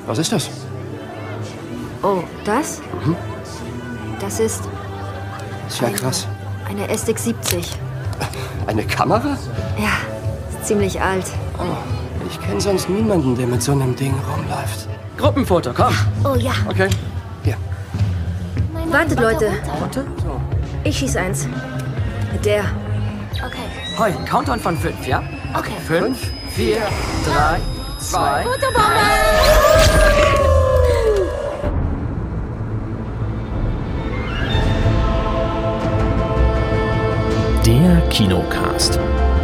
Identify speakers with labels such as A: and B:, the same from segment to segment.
A: Was ist das?
B: Oh, das? Das ist
A: Ist ja krass.
B: eine SX-70.
A: Eine Kamera?
B: Ja, ist ziemlich alt.
A: Oh, ich kenne sonst niemanden, der mit so einem Ding rumläuft.
C: Gruppenfoto, komm.
B: Oh ja.
A: Okay, hier.
B: Wartet, Leute.
C: Warte.
B: Ich schieß eins. Mit der.
D: Okay.
C: Hoi, Countdown von 5, ja?
D: Okay.
C: 5, 4, 3, 2.
E: Der Kinocast.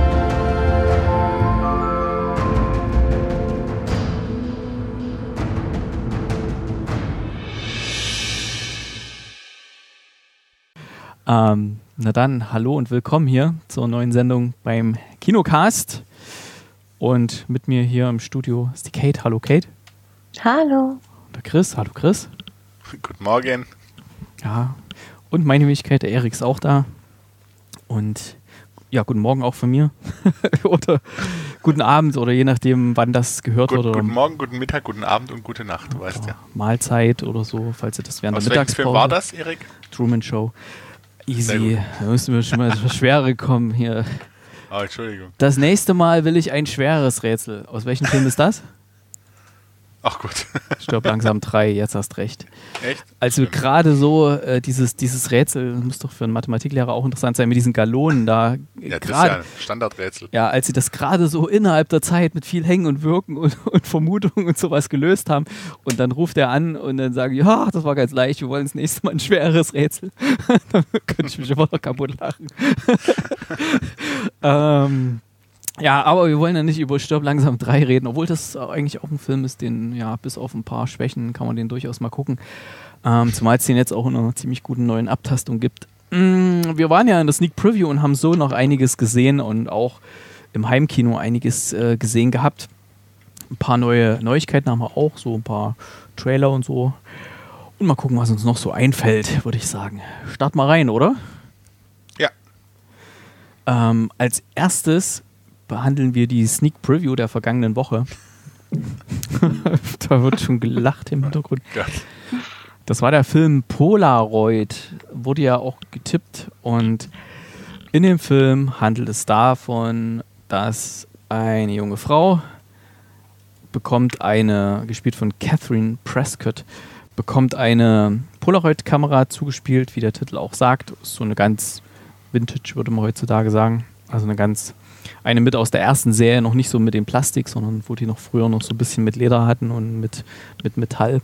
F: Na dann, hallo und willkommen hier zur neuen Sendung beim Kinocast. Und mit mir hier im Studio ist die Kate. Hallo Kate.
D: Hallo.
F: Und der Chris. Hallo Chris.
G: Guten Morgen.
F: Ja. Und meine Wenigkeit, der Erik ist auch da. Und ja, guten Morgen auch von mir. Oder guten Abend oder je nachdem, wann das gehört wird.
G: Guten Morgen, guten Mittag, guten Abend und gute Nacht, du weißt ja.
F: Mahlzeit oder so, falls ihr das während
G: Aus
F: der
G: welchem
F: Mittagspause.
G: Film war das, Erik?
F: Truman Show.
G: Sehr
F: Easy. Da müssen wir schon mal etwas Schwere kommen hier.
G: Oh, Entschuldigung.
F: Das nächste Mal will ich ein schweres Rätsel. Aus welchem Film ist das?
G: Ach gut.
F: Stirb langsam 3, jetzt hast recht.
G: Echt?
F: Also gerade so dieses Rätsel, muss doch für einen Mathematiklehrer auch interessant sein, mit diesen Gallonen da.
G: Ja, das ist ja ein Standardrätsel.
F: Ja, als sie das gerade so innerhalb der Zeit mit viel Hängen und Wirken und Vermutungen und sowas gelöst haben und dann ruft er an und dann sagen, ja, das war ganz leicht, wir wollen das nächste Mal ein schweres Rätsel. Dann könnte ich mich immer noch kaputt lachen. Ja, aber wir wollen ja nicht über Stirb langsam 3 reden, obwohl das eigentlich auch ein Film ist, den, ja, bis auf ein paar Schwächen kann man den durchaus mal gucken. Zumal es den jetzt auch in einer ziemlich guten neuen Abtastung gibt. Wir waren ja in der Sneak Preview und haben so noch einiges gesehen und auch im Heimkino einiges gesehen gehabt. Ein paar neue Neuigkeiten haben wir auch, so ein paar Trailer und so. Und mal gucken, was uns noch so einfällt, würde ich sagen. Start mal rein, oder?
G: Ja.
F: Als erstes behandeln wir die Sneak Preview der vergangenen Woche. Da wird schon gelacht im Hintergrund.
G: Gott.
F: Das war der Film Polaroid, wurde ja auch getippt und in dem Film handelt es davon, dass eine junge Frau bekommt gespielt von Catherine Prescott, bekommt eine Polaroid-Kamera zugespielt, wie der Titel auch sagt. Ist so eine ganz Vintage, würde man heutzutage sagen. Also eine mit aus der ersten Serie, noch nicht so mit dem Plastik, sondern wo die noch früher noch so ein bisschen mit Leder hatten und mit Metall.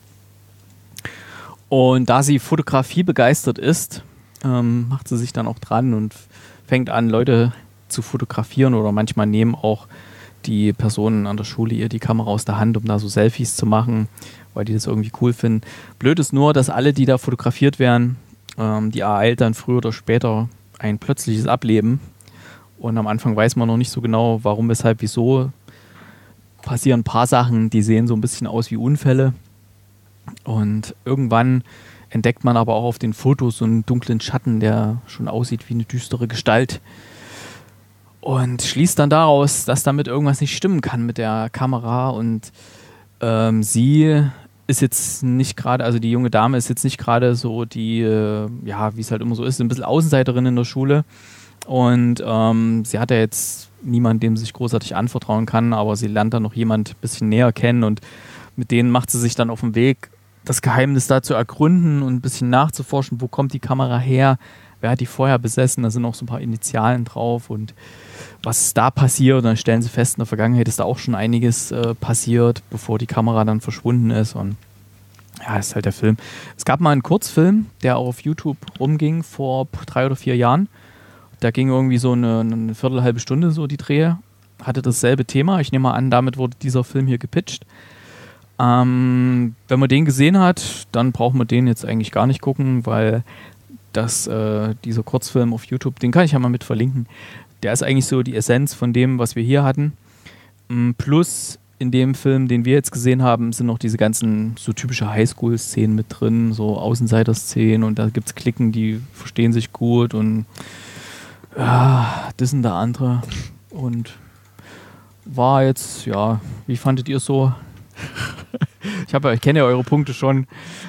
F: Und da sie Fotografie begeistert ist, macht sie sich dann auch dran und fängt an, Leute zu fotografieren oder manchmal nehmen auch die Personen an der Schule ihr die Kamera aus der Hand, um da so Selfies zu machen, weil die das irgendwie cool finden. Blöd ist nur, dass alle, die da fotografiert werden, die ereilt dann früher oder später ein plötzliches Ableben. Und am Anfang weiß man noch nicht so genau, warum, weshalb, wieso. Passieren ein paar Sachen, die sehen so ein bisschen aus wie Unfälle. Und irgendwann entdeckt man aber auch auf den Fotos so einen dunklen Schatten, der schon aussieht wie eine düstere Gestalt. Und schließt dann daraus, dass damit irgendwas nicht stimmen kann mit der Kamera. Und sie ist jetzt nicht gerade, also die junge Dame ist jetzt nicht gerade so die, ja, wie es halt immer so ist, ein bisschen Außenseiterin in der Schule. Und sie hat ja jetzt niemanden, dem sie sich großartig anvertrauen kann, aber sie lernt dann noch jemand ein bisschen näher kennen und mit denen macht sie sich dann auf den Weg, das Geheimnis da zu ergründen und ein bisschen nachzuforschen, wo kommt die Kamera her, wer hat die vorher besessen, da sind auch so ein paar Initialen drauf und was ist da passiert und dann stellen sie fest, in der Vergangenheit ist da auch schon einiges passiert, bevor die Kamera dann verschwunden ist und ja, ist halt der Film. Es gab mal einen Kurzfilm, der auch auf YouTube rumging vor 3 oder 4 Jahren. Da ging irgendwie so eine halbe Stunde so die Drehe, hatte dasselbe Thema. Ich nehme mal an, damit wurde dieser Film hier gepitcht. Wenn man den gesehen hat, dann braucht man den jetzt eigentlich gar nicht gucken, weil dieser Kurzfilm auf YouTube, den kann ich ja mal mit verlinken. Der ist eigentlich so die Essenz von dem, was wir hier hatten. Plus in dem Film, den wir jetzt gesehen haben, sind noch diese ganzen so typische Highschool-Szenen mit drin, so Außenseiter-Szenen und da gibt es Klicken, die verstehen sich gut und das sind da andere und war jetzt, ja, wie fandet ihr es so? Ich kenne ja eure Punkte schon.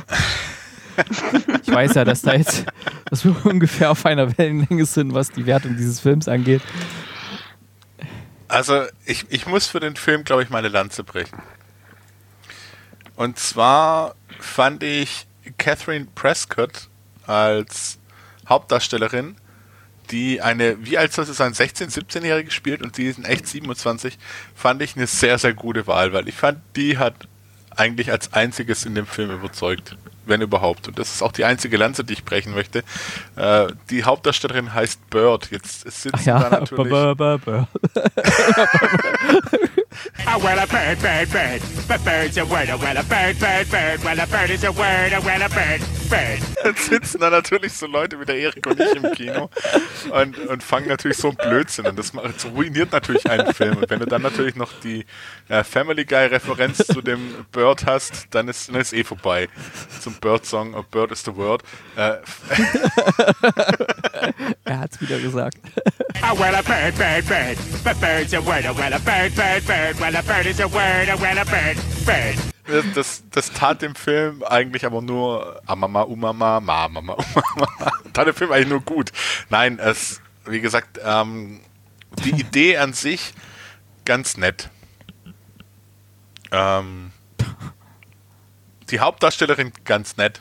F: Ich weiß ja, dass wir ungefähr auf einer Wellenlänge sind, was die Wertung dieses Films angeht.
G: Also, ich muss für den Film, glaube ich, meine Lanze brechen. Und zwar fand ich Catherine Prescott als Hauptdarstellerin, die wie alt soll sie sein, 16-, 17-Jährige spielt und die ist in echt 27, fand ich eine sehr, sehr gute Wahl, weil ich fand, die hat eigentlich als einziges in dem Film überzeugt, wenn überhaupt. Und das ist auch die einzige Lanze, die ich brechen möchte. Die Hauptdarstellerin heißt Bird. Jetzt sitzt da natürlich...
F: Bird.
H: Oh, well, a bird, bird, bird. But bird's a word, oh, well, a bird, bird, bird. Well, a bird is a word, oh, well, a bird, bird.
G: Jetzt sitzen da natürlich so Leute wie der Erik und ich im Kino und fangen natürlich so einen Blödsinn an. Das ruiniert natürlich einen Film. Und wenn du dann natürlich noch die Family Guy-Referenz zu dem Bird hast, dann ist eh vorbei. Zum Bird-Song, oh, Bird is the Word.
F: Er hat's wieder gesagt.
H: Oh, well, a bird, bird, bird. But bird's a word, oh, well, a bird, bird, bird. Well, a bird is a word, oh, well, a bird, bird.
G: Das tat dem Film eigentlich aber nur Amama, Umama, Mama, Umama. Tat dem Film eigentlich nur gut. Nein, wie gesagt, die Idee an sich ganz nett. Die Hauptdarstellerin ganz nett.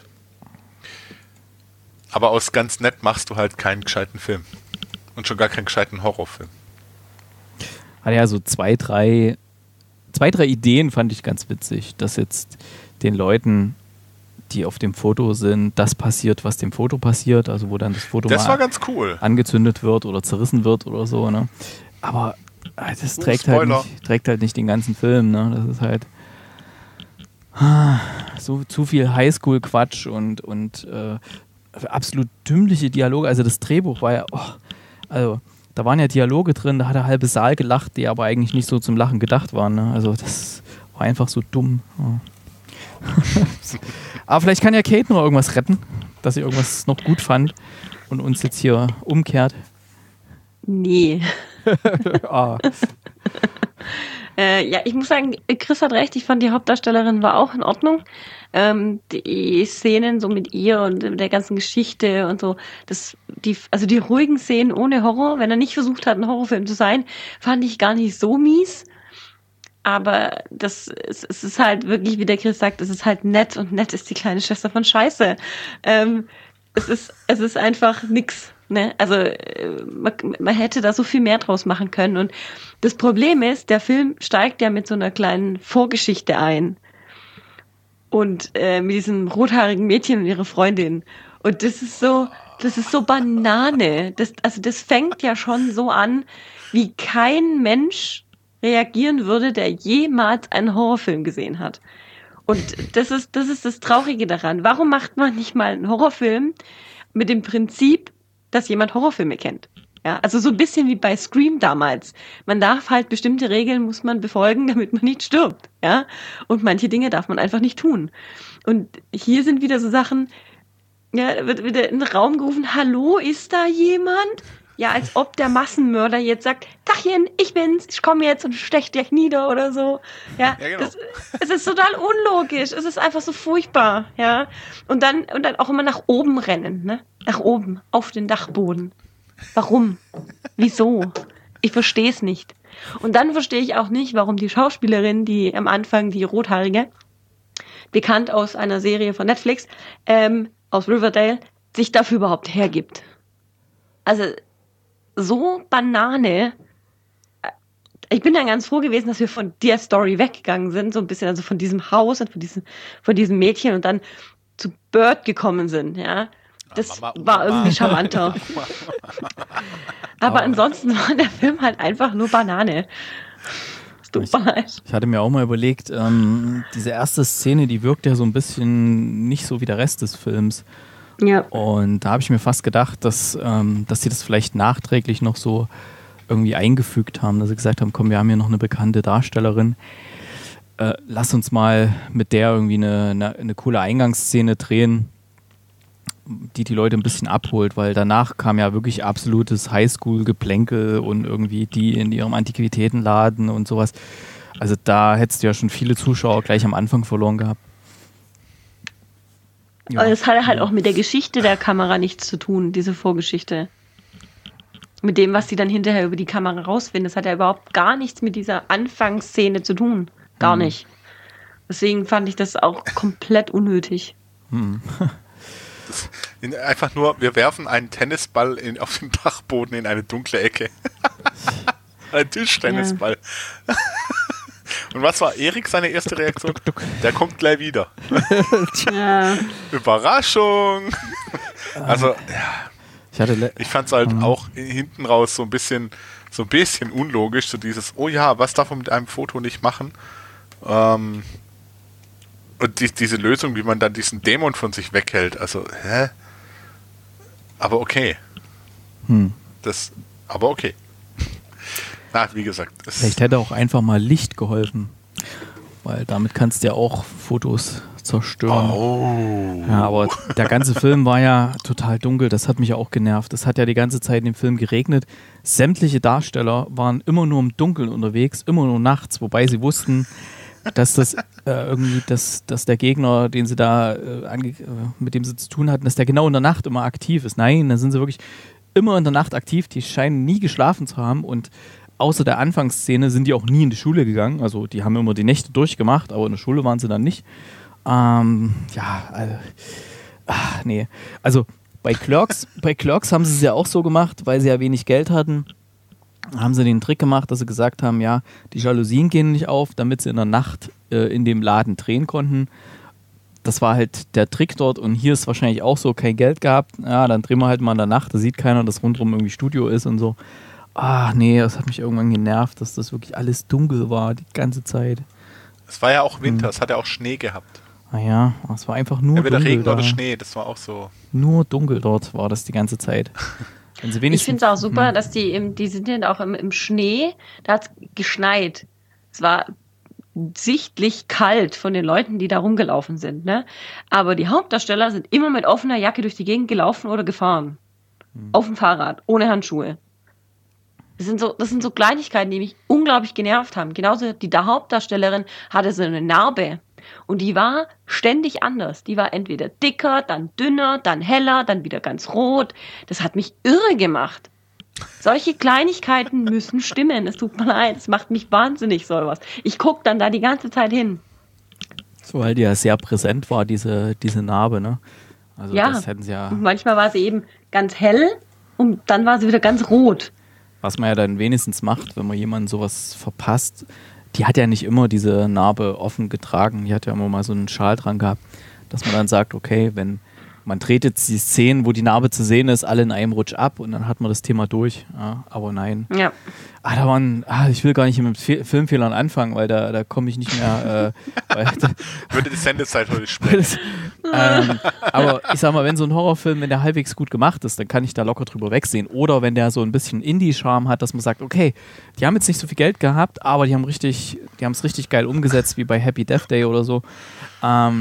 G: Aber aus ganz nett machst du halt keinen gescheiten Film. Und schon gar keinen gescheiten Horrorfilm.
F: Hat ja so zwei, drei Ideen fand ich ganz witzig, dass jetzt den Leuten, die auf dem Foto sind, das passiert, was dem Foto passiert, also wo dann das Foto
G: das war ganz cool.
F: Angezündet wird oder zerrissen wird oder so, ne? Aber das trägt halt nicht den ganzen Film, ne? Das ist halt so zu viel Highschool-Quatsch und absolut dümmliche Dialoge. Also das Drehbuch war ja, da waren ja Dialoge drin, da hat der halbe Saal gelacht, die aber eigentlich nicht so zum Lachen gedacht waren. Ne? Also das war einfach so dumm. Ja. Aber vielleicht kann ja Kate noch irgendwas retten, dass sie irgendwas noch gut fand und uns jetzt hier umkehrt.
D: Nee.
F: Ah.
D: Ja, ich muss sagen, Chris hat recht, ich fand die Hauptdarstellerin war auch in Ordnung. Die Szenen so mit ihr und der ganzen Geschichte und so, also die ruhigen Szenen ohne Horror, wenn er nicht versucht hat, ein Horrorfilm zu sein, fand ich gar nicht so mies. Aber es ist halt wirklich, wie der Chris sagt, es ist halt nett und nett ist die kleine Schwester von Scheiße. Es ist einfach nix. Ne? Also man hätte da so viel mehr draus machen können. Und das Problem ist, der Film steigt ja mit so einer kleinen Vorgeschichte ein. Und mit diesem rothaarigen Mädchen und ihrer Freundin. Und das ist so Banane. Das fängt ja schon so an, wie kein Mensch reagieren würde, der jemals einen Horrorfilm gesehen hat. Und das ist das Traurige daran. Warum macht man nicht mal einen Horrorfilm mit dem Prinzip, dass jemand Horrorfilme kennt? Ja, also so ein bisschen wie bei Scream damals. Man darf halt bestimmte Regeln muss man befolgen, damit man nicht stirbt. Ja, und manche Dinge darf man einfach nicht tun. Und hier sind wieder so Sachen, ja, da wird wieder in den Raum gerufen, hallo, ist da jemand? Ja, als ob der Massenmörder jetzt sagt, Tachchen, ich bin's, ich komme jetzt und stech dich nieder oder so. Ja,
G: genau.
D: Es ist total unlogisch, es ist einfach so furchtbar, ja. Und dann auch immer nach oben rennen, ne? Nach oben, auf den Dachboden. Warum? Wieso? Ich verstehe es nicht. Und dann verstehe ich auch nicht, warum die Schauspielerin, die am Anfang, die Rothaarige, bekannt aus einer Serie von Netflix, aus Riverdale, sich dafür überhaupt hergibt. Also, so Banane. Ich bin dann ganz froh gewesen, dass wir von der Story weggegangen sind, so ein bisschen, also von diesem Haus und von diesem Mädchen und dann zu Bird gekommen sind, ja. Das war irgendwie charmanter. Aber ansonsten war der Film halt einfach nur Banane. Es tut mir leid.
F: Ich hatte mir auch mal überlegt, diese erste Szene, die wirkt ja so ein bisschen nicht so wie der Rest des Films.
D: Ja.
F: Und da habe ich mir fast gedacht, dass sie das vielleicht nachträglich noch so irgendwie eingefügt haben, dass sie gesagt haben, komm, wir haben hier noch eine bekannte Darstellerin. Lass uns mal mit der irgendwie eine coole Eingangsszene drehen, die Leute ein bisschen abholt, weil danach kam ja wirklich absolutes Highschool-Geplänkel und irgendwie die in ihrem Antiquitätenladen und sowas. Also da hättest du ja schon viele Zuschauer gleich am Anfang verloren gehabt. Ja.
D: Aber das hat halt auch mit der Geschichte der Kamera nichts zu tun, diese Vorgeschichte. Mit dem, was sie dann hinterher über die Kamera rausfinden. Das hat ja überhaupt gar nichts mit dieser Anfangsszene zu tun. Gar nicht. Deswegen fand ich das auch komplett unnötig.
G: Einfach nur, wir werfen einen Tennisball auf den Dachboden in eine dunkle Ecke. Ein Tischtennisball. Ja. Und was war Erik seine erste Reaktion? Der kommt gleich wieder.
D: Ja.
G: Überraschung! Also, ja. Ich fand es halt auch hinten raus so ein bisschen unlogisch, so dieses, oh ja, was darf man mit einem Foto nicht machen? Und diese Lösung, wie man dann diesen Dämon von sich weghält, also, hä? Aber okay. Aber okay. Na, wie gesagt.
F: Vielleicht hätte auch einfach mal Licht geholfen. Weil damit kannst du ja auch Fotos zerstören.
G: Oh.
F: Ja, aber der ganze Film war ja total dunkel. Das hat mich auch genervt. Es hat ja die ganze Zeit in dem Film geregnet. Sämtliche Darsteller waren immer nur im Dunkeln unterwegs, immer nur nachts, wobei sie wussten, dass das dass der Gegner, den sie da mit dem sie zu tun hatten, dass der genau in der Nacht immer aktiv ist. Nein, da sind sie wirklich immer in der Nacht aktiv. Die scheinen nie geschlafen zu haben und außer der Anfangsszene sind die auch nie in die Schule gegangen. Also die haben immer die Nächte durchgemacht, aber in der Schule waren sie dann nicht. Nee. Also bei Clerks haben sie es ja auch so gemacht, weil sie ja wenig Geld hatten. Haben sie den Trick gemacht, dass sie gesagt haben, ja, die Jalousien gehen nicht auf, damit sie in der Nacht in dem Laden drehen konnten. Das war halt der Trick dort und hier ist wahrscheinlich auch so, kein Geld gehabt. Ja, dann drehen wir halt mal in der Nacht, da sieht keiner, dass rundherum irgendwie Studio ist und so. Nee, das hat mich irgendwann genervt, dass das wirklich alles dunkel war die ganze Zeit.
G: Es war ja auch Winter, es hat ja auch Schnee gehabt.
F: Ja, es war einfach nur
G: entweder
F: dunkel.
G: Regen oder Schnee, das war auch so.
F: Nur dunkel dort war das die ganze Zeit.
D: Ich finde es auch super, dass die sind ja auch im Schnee, da hat es geschneit. Es war sichtlich kalt von den Leuten, die da rumgelaufen sind, ne? Aber die Hauptdarsteller sind immer mit offener Jacke durch die Gegend gelaufen oder gefahren. Auf dem Fahrrad, ohne Handschuhe. Das sind so Kleinigkeiten, die mich unglaublich genervt haben. Genauso die Hauptdarstellerin hatte so eine Narbe. Und die war ständig anders. Die war entweder dicker, dann dünner, dann heller, dann wieder ganz rot. Das hat mich irre gemacht. Solche Kleinigkeiten müssen stimmen. Es tut mir leid, es macht mich wahnsinnig, sowas. Ich gucke dann da die ganze Zeit hin.
F: So, weil die ja sehr präsent war, diese Narbe, ne? Also
D: ja,
F: das hätten sie ja.
D: Und manchmal war sie eben ganz hell und dann war sie wieder ganz rot.
F: Was man ja dann wenigstens macht, wenn man jemanden sowas verpasst. Die hat ja nicht immer diese Narbe offen getragen. Die hat ja immer mal so einen Schal dran gehabt, dass man dann sagt, okay, wenn man dreht jetzt die Szenen, wo die Narbe zu sehen ist, alle in einem Rutsch ab und dann hat man das Thema durch. Ja, aber nein.
D: Ja.
F: Ich will gar nicht mit Filmfehlern anfangen, weil da komme ich nicht mehr.
G: Würde die Sendezeit heute sprengen.
F: Aber ich sag mal, wenn so ein Horrorfilm, wenn der halbwegs gut gemacht ist, dann kann ich da locker drüber wegsehen. Oder wenn der so ein bisschen Indie-Charme hat, dass man sagt, okay, die haben jetzt nicht so viel Geld gehabt, aber die haben es richtig geil umgesetzt, wie bei Happy Death Day oder so. Da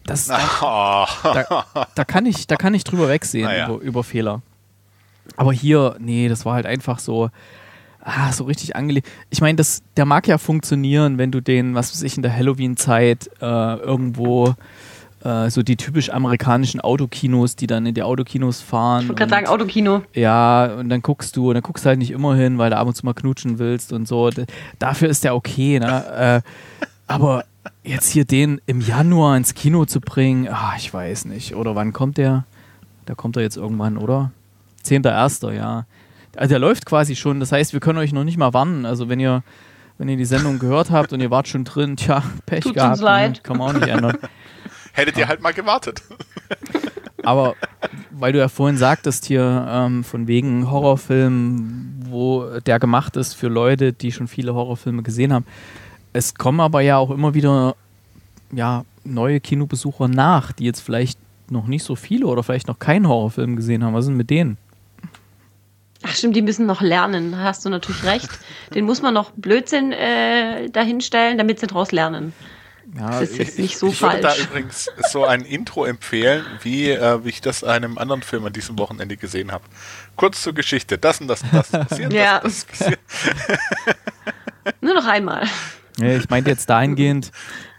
F: kann ich drüber wegsehen über Fehler. Aber hier, nee, das war halt einfach so richtig angelegt. Ich meine, der mag ja funktionieren, wenn du den, was weiß ich, in der Halloween-Zeit irgendwo so die typisch amerikanischen Autokinos, die dann in die Autokinos fahren.
D: Ich wollte gerade sagen, Autokino.
F: Ja, und dann guckst du halt nicht immer hin, weil du ab und zu mal knutschen willst und so. Dafür ist der okay, ne? Aber jetzt hier den im Januar ins Kino zu bringen, ich weiß nicht. Oder wann kommt der? Da kommt er jetzt irgendwann, oder? 10.01., ja. Also der läuft quasi schon, das heißt, wir können euch noch nicht mal warnen. Also wenn ihr die Sendung gehört habt und ihr wart schon drin, tja, Pech
D: Tut's
F: gehabt.
D: Uns leid.
F: Ne? Kann man auch nicht ändern.
G: Hättet ihr halt mal gewartet.
F: Aber weil du ja vorhin sagtest hier, von wegen Horrorfilm, wo der gemacht ist für Leute, die schon viele Horrorfilme gesehen haben. Es kommen aber ja auch immer wieder neue Kinobesucher nach, die jetzt vielleicht noch nicht so viele oder vielleicht noch keinen Horrorfilm gesehen haben. Was ist denn mit denen?
D: Ach stimmt, die müssen noch lernen, da hast du natürlich recht. Den muss man noch Blödsinn dahinstellen, damit sie daraus lernen.
F: Ja,
D: das ist jetzt nicht so
G: ich
D: falsch.
G: Ich würde da übrigens so ein Intro empfehlen, wie ich das einem anderen Film an diesem Wochenende gesehen habe. Kurz zur Geschichte, das und das passiert,
D: ja.
G: das passiert.
D: Nur noch einmal.
F: Ja, ich meinte jetzt dahingehend,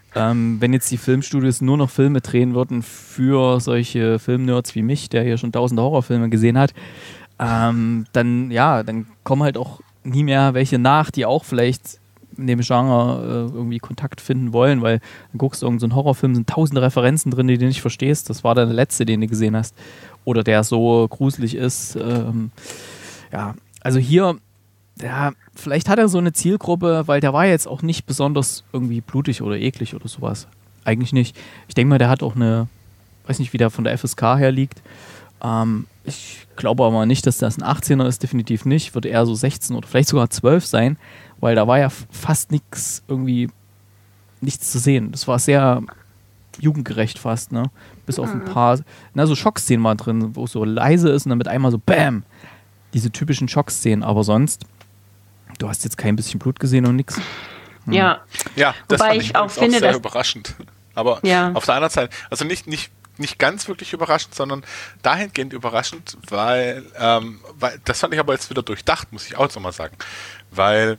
F: wenn jetzt die Filmstudios nur noch Filme drehen würden für solche Filmnerds wie mich, der hier schon tausende Horrorfilme gesehen hat, dann kommen halt auch nie mehr welche nach, die auch vielleicht in dem Genre irgendwie Kontakt finden wollen, weil dann guckst du irgendeinen Horrorfilm, sind tausende Referenzen drin, die du nicht verstehst. Das war dann der letzte, den du gesehen hast. Oder der so gruselig ist. Also hier, ja, vielleicht hat er so eine Zielgruppe, weil der war jetzt auch nicht besonders irgendwie blutig oder eklig oder sowas. Eigentlich nicht. Ich denke mal, der hat auch weiß nicht, wie der von der FSK her liegt. Ich glaube aber nicht, dass das ein 18er ist, definitiv nicht. Wird eher so 16 oder vielleicht sogar 12 sein, weil da war ja fast nichts zu sehen. Das war sehr jugendgerecht fast, ne? Bis auf ein paar, so Schockszenen mal drin, wo es so leise ist und dann mit einmal so BAM! Diese typischen Schockszenen, aber sonst, du hast jetzt kein bisschen Blut gesehen und nix.
D: Ja.
G: Ja, das
D: Wobei
G: fand ich auch
D: finde,
G: sehr überraschend. Aber
D: ja.
G: auf der anderen Seite, also nicht ganz wirklich überraschend, sondern dahingehend überraschend, weil das fand ich aber jetzt wieder durchdacht, muss ich auch nochmal sagen. Weil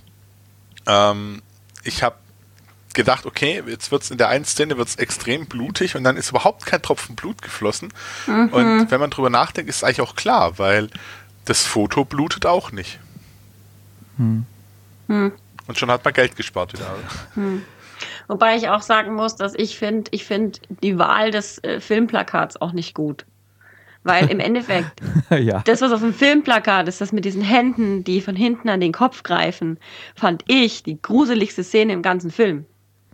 G: ich habe gedacht, okay, jetzt wird es in der einen Szene extrem blutig und dann ist überhaupt kein Tropfen Blut geflossen. Und wenn man drüber nachdenkt, ist es eigentlich auch klar, weil das Foto blutet auch nicht. Und schon hat man Geld gespart wieder.
D: Wobei ich auch sagen muss, dass ich finde die Wahl des Filmplakats auch nicht gut. Weil im Endeffekt, das, was auf dem Filmplakat ist, das mit diesen Händen, die von hinten an den Kopf greifen, fand ich die gruseligste Szene im ganzen Film.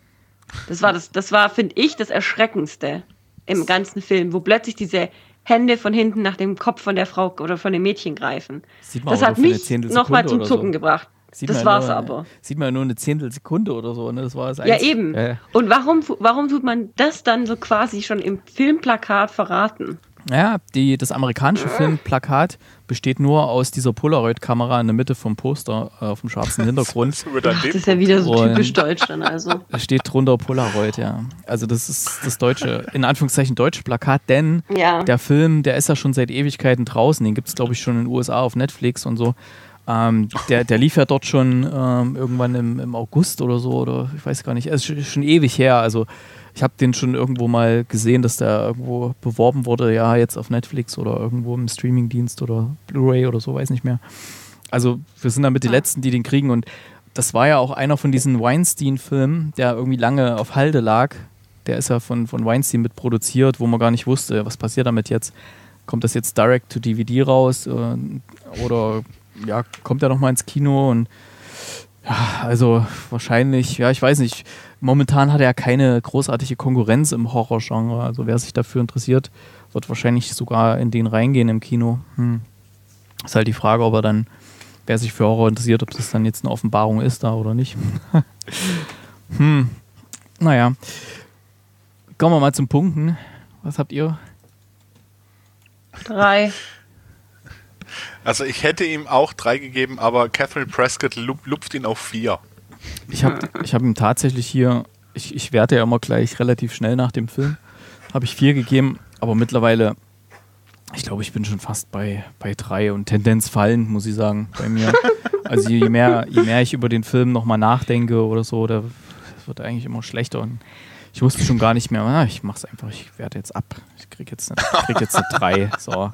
D: Das war, finde ich, das Erschreckendste im ganzen Film, wo plötzlich diese Hände von hinten nach dem Kopf von der Frau oder von dem Mädchen greifen. Das hat mich nochmal zum Zucken gebracht. Das war's aber.
F: Sieht man ja nur eine Zehntelsekunde oder so, ne? Das war das
D: ja, eben. Und warum tut man das dann so quasi schon im Filmplakat verraten?
F: Ja, das amerikanische Filmplakat besteht nur aus dieser Polaroid-Kamera in der Mitte vom Poster auf dem schwarzen Hintergrund.
D: Das ist ja wieder so typisch deutsch dann also.
F: Da steht drunter Polaroid, ja. Also das ist das deutsche, in Anführungszeichen deutsche Plakat, denn der Film, der ist ja schon seit Ewigkeiten draußen. Den gibt es, glaube ich, schon in den USA auf Netflix und so. Der lief ja dort schon irgendwann im August oder so, oder ich weiß gar nicht, es ist schon ewig her, also ich habe den schon irgendwo mal gesehen, dass der irgendwo beworben wurde, ja, jetzt auf Netflix oder irgendwo im Streamingdienst oder Blu-ray oder so, weiß nicht mehr. Also wir sind damit die Letzten, die den kriegen und das war ja auch einer von diesen Weinstein-Filmen, der irgendwie lange auf Halde lag. Der ist ja von Weinstein mit produziert, wo man gar nicht wusste, was passiert damit jetzt. Kommt das jetzt direct to DVD raus oder ja, kommt er nochmal ins Kino und ja, also wahrscheinlich, ja, ich weiß nicht, momentan hat er keine großartige Konkurrenz im Horrorgenre, also wer sich dafür interessiert, wird wahrscheinlich sogar in den reingehen im Kino. Ist halt die Frage, ob er dann, wer sich für Horror interessiert, ob das dann jetzt eine Offenbarung ist da oder nicht. Naja, kommen wir mal zum Punkten. Was habt ihr?
D: 3.
G: Also ich hätte ihm auch 3 gegeben, aber Catherine Prescott lupft ihn auf 4.
F: Ich hab ihm tatsächlich hier, ich werte ja immer gleich relativ schnell nach dem Film, habe ich 4 gegeben, aber mittlerweile, ich glaube, ich bin schon fast bei 3 und Tendenz fallend, muss ich sagen, bei mir. Also je mehr ich über den Film nochmal nachdenke oder so, das wird eigentlich immer schlechter und ich wusste schon gar nicht mehr, ich mach's einfach, ich werte jetzt ab, ich krieg jetzt eine 3, so.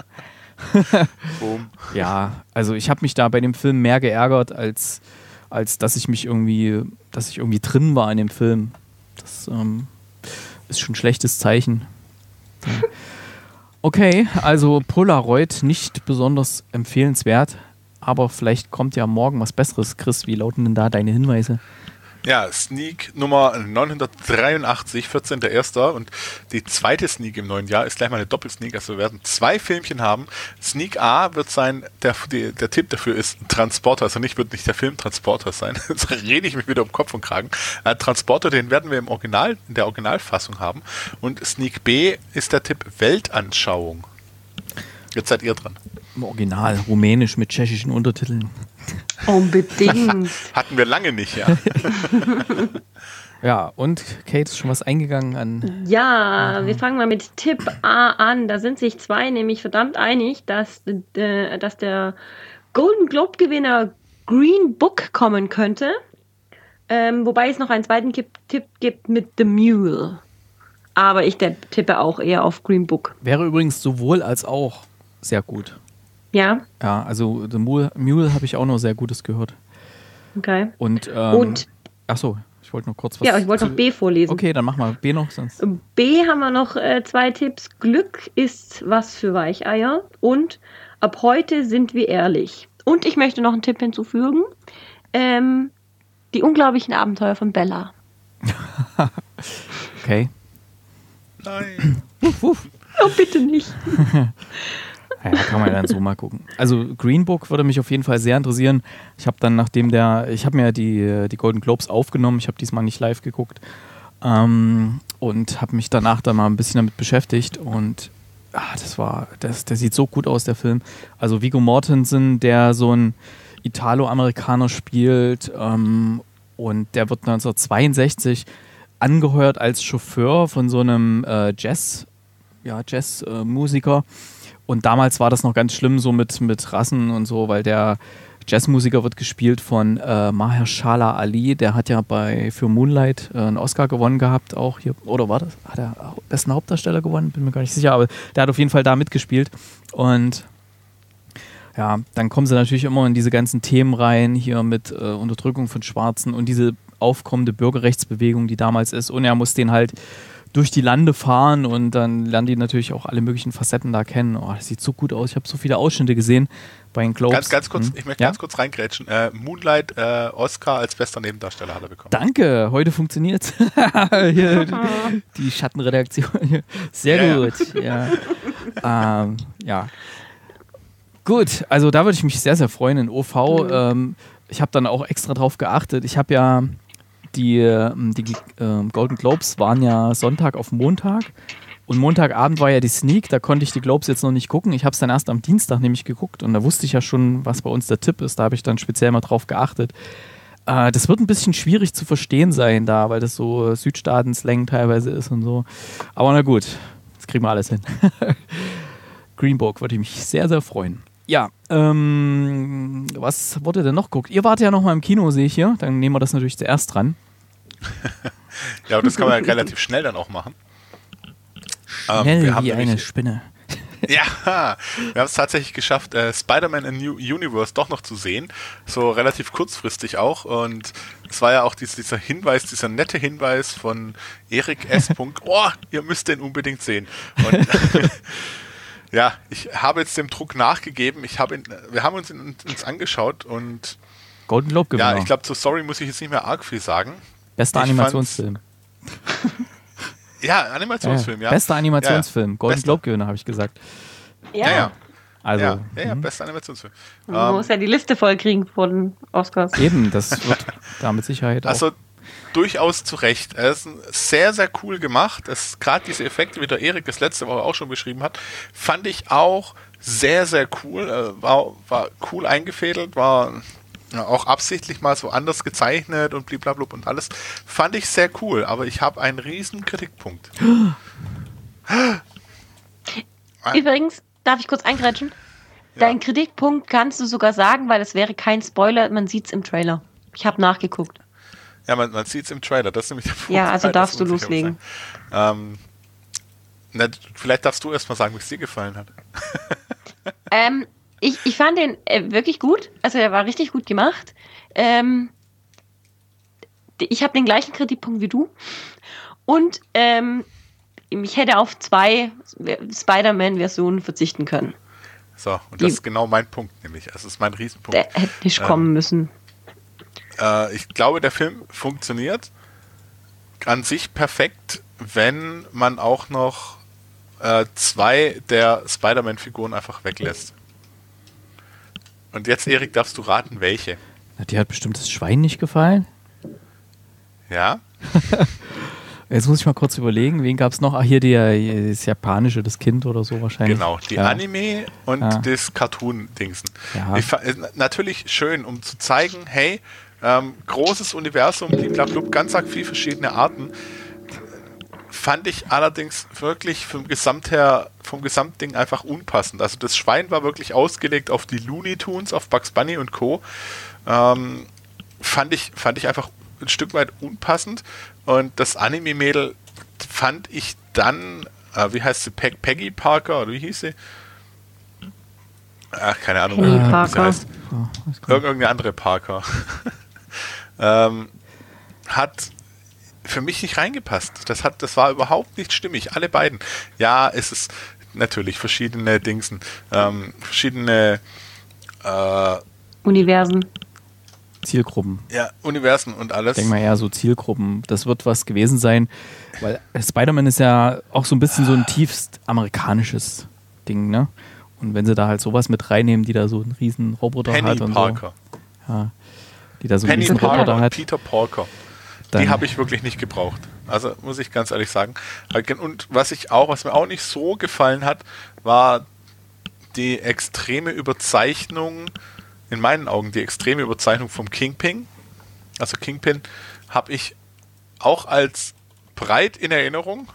F: Ja, also ich habe mich da bei dem Film mehr geärgert, als dass ich irgendwie drin war in dem Film. Das ist schon ein schlechtes Zeichen. Ja. Okay, also Polaroid nicht besonders empfehlenswert, aber vielleicht kommt ja morgen was Besseres. Chris, wie lauten denn da deine Hinweise?
G: Ja, Sneak Nummer 983, 14.01. Und die zweite Sneak im neuen Jahr ist gleich mal eine Doppelsneak. Also wir werden 2 Filmchen haben. Sneak A wird sein, der Tipp dafür ist Transporter. Also wird nicht der Film Transporter sein. Jetzt rede ich mich wieder um Kopf und Kragen. Transporter, den werden wir in der Originalfassung haben. Und Sneak B ist der Tipp Weltanschauung. Jetzt seid ihr dran.
F: Im Original, rumänisch mit tschechischen Untertiteln.
D: Unbedingt.
G: Hatten wir lange nicht, ja.
F: Ja, und Kate, ist schon was eingegangen an...
D: Ja, wir fangen mal mit Tipp A an. Da sind sich 2 nämlich verdammt einig, dass der Golden Globe-Gewinner Green Book kommen könnte. Wobei es noch einen zweiten Tipp gibt mit The Mule. Aber ich tippe auch eher auf Green Book.
F: Wäre übrigens sowohl als auch sehr gut.
D: Ja?
F: Ja, also The Mule habe ich auch noch sehr Gutes gehört.
D: Okay.
F: Und achso, ich wollte noch kurz was...
D: Ja, ich wollte noch B vorlesen.
F: Okay, dann mach mal B noch, sonst...
D: B haben wir noch 2 Tipps. Glück ist was für Weicheier und ab heute sind wir ehrlich. Und ich möchte noch einen Tipp hinzufügen. Die unglaublichen Abenteuer von Bella.
F: Okay.
G: Nein.
D: Oh, bitte nicht.
F: Ja, kann man ja dann so mal gucken. Also Green Book würde mich auf jeden Fall sehr interessieren. Ich habe dann, ich habe mir die Golden Globes aufgenommen, ich habe diesmal nicht live geguckt und habe mich danach dann mal ein bisschen damit beschäftigt und der sieht so gut aus, der Film. Also Viggo Mortensen, der so ein Italo-Amerikaner spielt und der wird 1962 angeheuert als Chauffeur von so einem Jazzmusiker. Und damals war das noch ganz schlimm so mit Rassen und so, weil der Jazzmusiker wird gespielt von Mahershala Ali. Der hat ja für Moonlight einen Oscar gewonnen gehabt, auch hier. Oder war das? Hat er besten Hauptdarsteller gewonnen? Bin mir gar nicht sicher, aber der hat auf jeden Fall da mitgespielt. Und ja, dann kommen sie natürlich immer in diese ganzen Themen rein, hier mit Unterdrückung von Schwarzen und diese aufkommende Bürgerrechtsbewegung, die damals ist. Und er muss den halt durch die Lande fahren und dann lernen die natürlich auch alle möglichen Facetten da kennen. Oh, das sieht so gut aus. Ich habe so viele Ausschnitte gesehen bei den Globes.
G: Ganz kurz, ich möchte ganz kurz reingrätschen. Moonlight, Oscar als bester Nebendarsteller hat er bekommen.
F: Danke, heute funktioniert's. Die Schattenredaktion. Sehr gut. Ja. Gut, also da würde ich mich sehr, sehr freuen in OV. Ich habe dann auch extra drauf geachtet. Ich habe ja die Golden Globes waren ja Sonntag auf Montag und Montagabend war ja die Sneak, da konnte ich die Globes jetzt noch nicht gucken. Ich habe es dann erst am Dienstag nämlich geguckt und da wusste ich ja schon, was bei uns der Tipp ist. Da habe ich dann speziell mal drauf geachtet. Das wird ein bisschen schwierig zu verstehen sein da, weil das so Südstaaten-Slang teilweise ist und so. Aber na gut, das kriegen wir alles hin. Green Book würde ich mich sehr, sehr freuen. Ja, was wurde denn noch geguckt? Ihr wart ja noch mal im Kino, sehe ich hier. Dann nehmen wir das natürlich zuerst dran.
G: Ja, aber das kann man ja relativ schnell dann auch machen.
F: Schnell wie eine Spinne.
G: Ja, wir haben es tatsächlich geschafft, Spider-Man in New Universe doch noch zu sehen. So relativ kurzfristig auch. Und es war ja auch dieser Hinweis, dieser nette Hinweis von Erik S. Oh, ihr müsst den unbedingt sehen. Und ja, ich habe jetzt dem Druck nachgegeben. Wir haben uns angeschaut und
F: Golden Globe Gewinner.
G: Ja, ich glaube, zur Story muss ich jetzt nicht mehr arg viel sagen.
F: Bester Animationsfilm.
G: Ja, Animationsfilm, ja.
F: Bester Animationsfilm. Golden Globe Gewinner, habe ich gesagt.
D: Ja.
F: Also,
G: bester Animationsfilm.
D: Man muss ja die Liste vollkriegen von Oscars.
F: Eben, das wird da mit Sicherheit
G: also, durchaus zu Recht. Es ist sehr, sehr cool gemacht. Gerade diese Effekte, wie der Erik das letzte Woche auch schon beschrieben hat, fand ich auch sehr, sehr cool. War cool eingefädelt, war auch absichtlich mal so anders gezeichnet und blablabla und alles. Fand ich sehr cool, aber ich habe einen riesen Kritikpunkt.
D: Übrigens, darf ich kurz eingrätschen?
G: Ja.
D: Dein Kritikpunkt kannst du sogar sagen, weil es wäre kein Spoiler, man sieht es im Trailer. Ich habe nachgeguckt.
G: Ja, man sieht es im Trailer, das ist nämlich der Punkt.
D: Ja, also darfst du loslegen.
G: Vielleicht darfst du erst mal sagen, wie es dir gefallen hat.
D: Ich fand den wirklich gut, also der war richtig gut gemacht. Ich habe den gleichen Kritikpunkt wie du und ich hätte auf 2 Spider-Man-Versionen verzichten können.
G: So, und das ist genau mein Punkt, nämlich. Das ist mein Riesenpunkt.
D: Der hätte nicht kommen müssen.
G: Ich glaube, der Film funktioniert an sich perfekt, wenn man auch noch 2 der Spider-Man-Figuren einfach weglässt. Und jetzt, Erik, darfst du raten, welche?
F: Na, dir hat bestimmt das Schwein nicht gefallen?
G: Ja.
F: Jetzt muss ich mal kurz überlegen, wen gab es noch? Ach, hier das japanische, das Kind oder so wahrscheinlich.
G: Genau, die Anime und das Cartoon-Dingsen. Ja. Natürlich schön, um zu zeigen, hey, großes Universum, blablabla, ganz arg viele verschiedene Arten. Fand ich allerdings wirklich vom Gesamtding einfach unpassend. Also das Schwein war wirklich ausgelegt auf die Looney Tunes, auf Bugs Bunny und Co. Fand ich einfach ein Stück weit unpassend. Und das Anime-Mädel fand ich dann, wie heißt sie, Peggy Parker, oder wie hieß sie? Ach, keine Ahnung,
D: Peggy
G: wie sie
D: Parker.
G: heißt. Irgendeine andere Parker. Hat für mich nicht reingepasst. Das war überhaupt nicht stimmig. Alle beiden. Ja, es ist natürlich verschiedene Dingsen, verschiedene
D: Universen.
F: Zielgruppen.
G: ja, Universen und alles.
F: Ich denke mal eher so Zielgruppen. Das wird was gewesen sein, weil Spider-Man ist ja auch so ein bisschen so ein tiefst amerikanisches Ding, ne? Und wenn sie da halt sowas mit reinnehmen, die da so einen riesen Roboter
G: Penny
F: hat und
G: Parker.
F: so. Ja, die da so einen
G: Penny
F: riesen
G: Parker
F: Roboter
G: und
F: hat.
G: Peter Parker.
F: Dann-
G: Die habe ich wirklich nicht gebraucht. Also muss ich ganz ehrlich sagen. Und was mir auch nicht so gefallen hat, war die extreme Überzeichnung, in meinen Augen die extreme Überzeichnung vom Kingpin. Also Kingpin habe ich auch als breit in Erinnerung,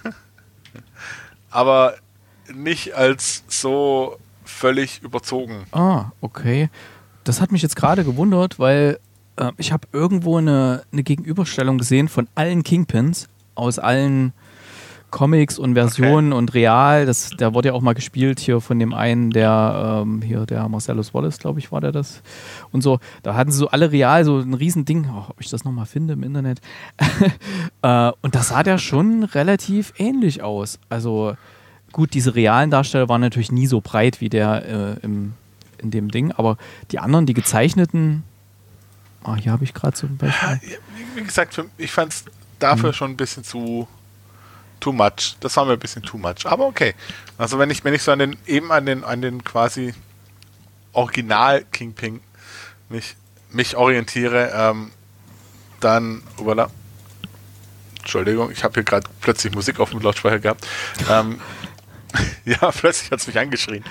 G: aber nicht als so völlig überzogen.
F: Ah, okay. Das hat mich jetzt gerade gewundert, weil ich habe irgendwo eine Gegenüberstellung gesehen von allen Kingpins aus allen Comics und Versionen und real. Der wurde ja auch mal gespielt hier von dem einen, der Marcellus Wallace, glaube ich, war der das. Und so, da hatten sie so alle real so ein Riesending, ob ich das nochmal finde im Internet. Und da sah der schon relativ ähnlich aus. Also gut, diese realen Darsteller waren natürlich nie so breit wie der in dem Ding, aber die anderen, die gezeichneten, hier habe ich gerade so ein Beispiel.
G: Ja, wie gesagt, ich fand es dafür schon ein bisschen too much. Das war mir ein bisschen too much. Aber okay. Also wenn ich so an den quasi Original Kingpin mich orientiere, dann, voilà. Entschuldigung, ich habe hier gerade plötzlich Musik auf dem Lautsprecher gehabt. Ja, plötzlich hat es mich angeschrien.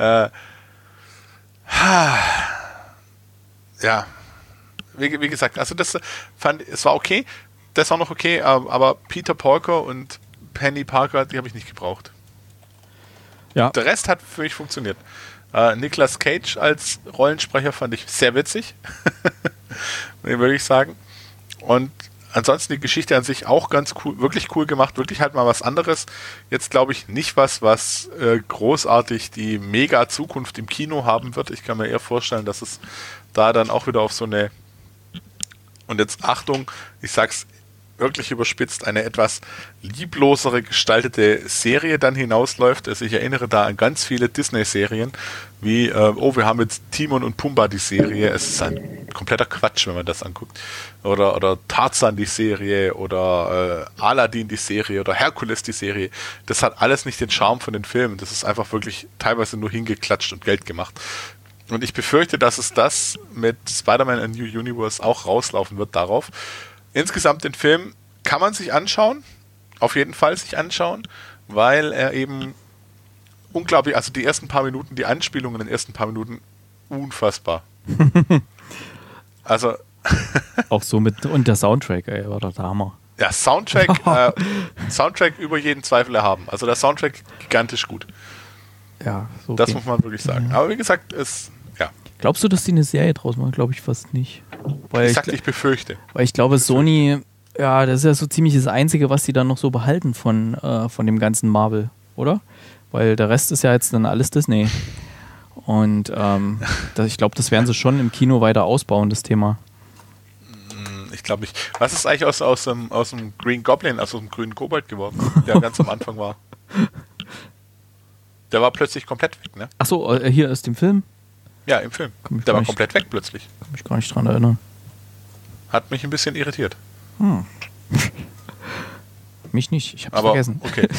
G: Ja, wie gesagt, also es war okay, das war noch okay, aber Peter Parker und Penny Parker, die habe ich nicht gebraucht.
F: Ja.
G: Der Rest hat für mich funktioniert. Nicolas Cage als Rollensprecher fand ich sehr witzig, würde ich sagen. Und ansonsten die Geschichte an sich auch ganz cool, wirklich cool gemacht, wirklich halt mal was anderes. Jetzt glaube ich nicht was großartig die mega Zukunft im Kino haben wird. Ich kann mir eher vorstellen, dass es da dann auch wieder auf so eine, und jetzt Achtung, ich sag's wirklich überspitzt, eine etwas lieblosere gestaltete Serie dann hinausläuft. Also ich erinnere da an ganz viele Disney-Serien, wie, wir haben jetzt Timon und Pumba die Serie. Es ist ein kompletter Quatsch, wenn man das anguckt. Oder Tarzan die Serie, oder Aladdin die Serie, oder Herkules die Serie. Das hat alles nicht den Charme von den Filmen. Das ist einfach wirklich teilweise nur hingeklatscht und Geld gemacht. Und ich befürchte, dass es das mit Spider-Man A New Universe auch rauslaufen wird darauf. Insgesamt den Film kann man sich anschauen, auf jeden Fall sich anschauen, weil er eben unglaublich, also die ersten paar Minuten, die Anspielungen in den ersten paar Minuten, unfassbar. Also
F: Auch so und der Soundtrack, war der Hammer.
G: ja, Soundtrack über jeden Zweifel erhaben. Also der Soundtrack gigantisch gut.
F: Ja, so
G: Das
F: okay.
G: muss man wirklich sagen. Aber wie gesagt,
F: Glaubst du, dass die eine Serie draus machen? Glaube ich fast nicht. Weil
G: ich befürchte.
F: Weil ich glaube, Sony, ja, das ist ja so ziemlich das Einzige, was die dann noch so behalten von dem ganzen Marvel, oder? Weil der Rest ist ja jetzt dann alles Disney. Und ich glaube, das werden sie schon im Kino weiter ausbauen, das Thema.
G: Ich glaube nicht. Was ist eigentlich aus dem Green Goblin, also aus dem grünen Kobold geworden, der ganz am Anfang war? Der war plötzlich komplett weg, ne?
F: Achso, hier ist im Film?
G: Ja, im Film.
F: Komm ich
G: Der
F: gar
G: war
F: nicht-
G: komplett weg plötzlich.
F: Kann mich gar nicht dran erinnern.
G: Hat mich ein bisschen irritiert.
F: Mich nicht, ich hab's
G: Aber
F: vergessen.
G: okay.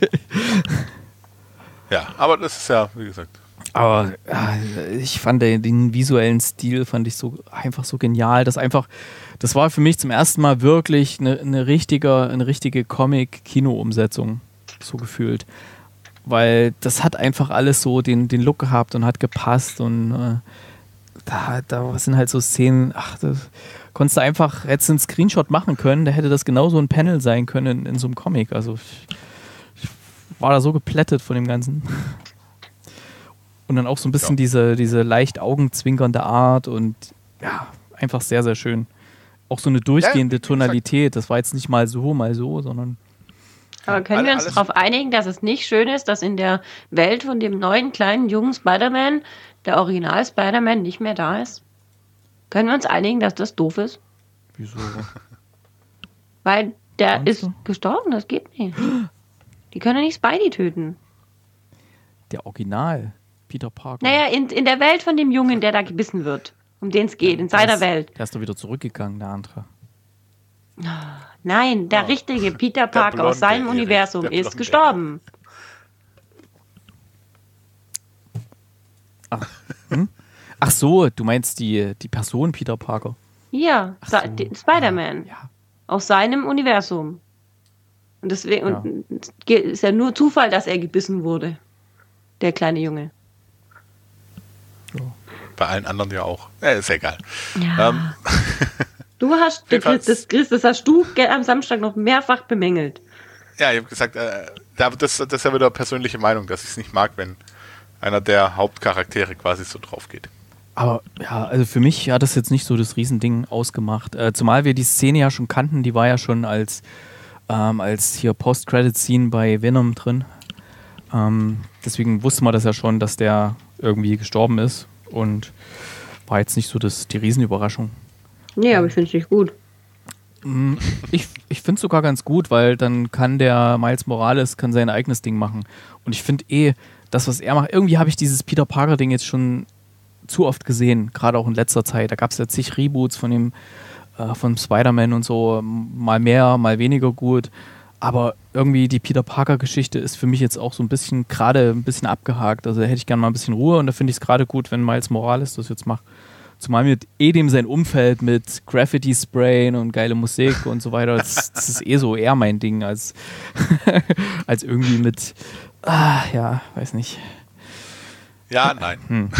G: Ja, aber das ist ja, wie gesagt.
F: Aber ich fand den visuellen Stil einfach so genial, das war für mich zum ersten Mal wirklich eine richtige Comic-Kino-Umsetzung, so gefühlt. Weil das hat einfach alles so den Look gehabt und hat gepasst und da sind halt so Szenen, konntest du einfach, hättest du einen Screenshot machen können, da hätte das genauso ein Panel sein können in so einem Comic. Also ich war da so geplättet von dem Ganzen. Und dann auch so ein bisschen diese leicht augenzwinkernde Art und ja, einfach sehr, sehr schön. auch so eine durchgehende
G: Ja, wie gesagt.
F: Tonalität. Das war jetzt nicht mal so, sondern
D: Aber können wir uns
G: alles-
D: darauf einigen, dass es nicht schön ist, dass in der Welt von dem neuen, kleinen, jungen Spider-Man der Original Spider-Man nicht mehr da ist? Können wir uns einigen, dass das doof ist?
F: wieso?
D: Weil der
F: Meinst
D: ist
F: du?
D: gestorben, das geht nicht. Die können nicht Spidey töten.
F: Der Original Peter Parker.
D: Naja, in der Welt von dem Jungen, der da gebissen wird, um den es geht, in seiner Welt.
F: Der ist doch wieder zurückgegangen, der andere.
D: Nein, der richtige Peter Parker
G: Blonde
D: aus seinem
G: Erik,
D: Universum
G: der
D: ist
G: Blonde
D: gestorben.
F: Ach so, du meinst die Person Peter Parker.
D: Ja,
F: so.
D: Spider-Man.
F: Ja.
D: Aus seinem Universum. Und deswegen und ist ja nur Zufall, dass er gebissen wurde. Der kleine Junge.
G: Bei allen anderen ja auch. Ist egal.
D: Ja. Du hast,
G: jedenfalls-
D: das hast du am Samstag noch mehrfach bemängelt.
G: Ja, ich habe gesagt, das ist ja wieder persönliche Meinung, dass ich es nicht mag, wenn einer der Hauptcharaktere quasi so drauf geht.
F: Aber ja, also für mich hat das jetzt nicht so das Riesending ausgemacht. Zumal wir die Szene ja schon kannten, die war ja schon als hier Post-Credit-Scene bei Venom drin. Deswegen wusste man das ja schon, dass der irgendwie gestorben ist und war jetzt nicht so die Riesenüberraschung.
D: Nee, aber ich finde es nicht gut.
F: Ich finde es sogar ganz gut, weil dann kann der Miles Morales sein eigenes Ding machen. Und ich finde das, was er macht, irgendwie habe ich dieses Peter Parker-Ding jetzt schon zu oft gesehen, gerade auch in letzter Zeit. Da gab es ja zig Reboots von Spider-Man und so, mal mehr, mal weniger gut. Aber irgendwie die Peter Parker-Geschichte ist für mich jetzt auch so ein bisschen abgehakt. Also da hätte ich gerne mal ein bisschen Ruhe und da finde ich es gerade gut, wenn Miles Morales das jetzt macht. Zumal mit dem sein Umfeld mit Graffiti-Sprayen und geile Musik und so weiter, das ist so eher mein Ding, als irgendwie mit, weiß nicht.
G: Ja, nein.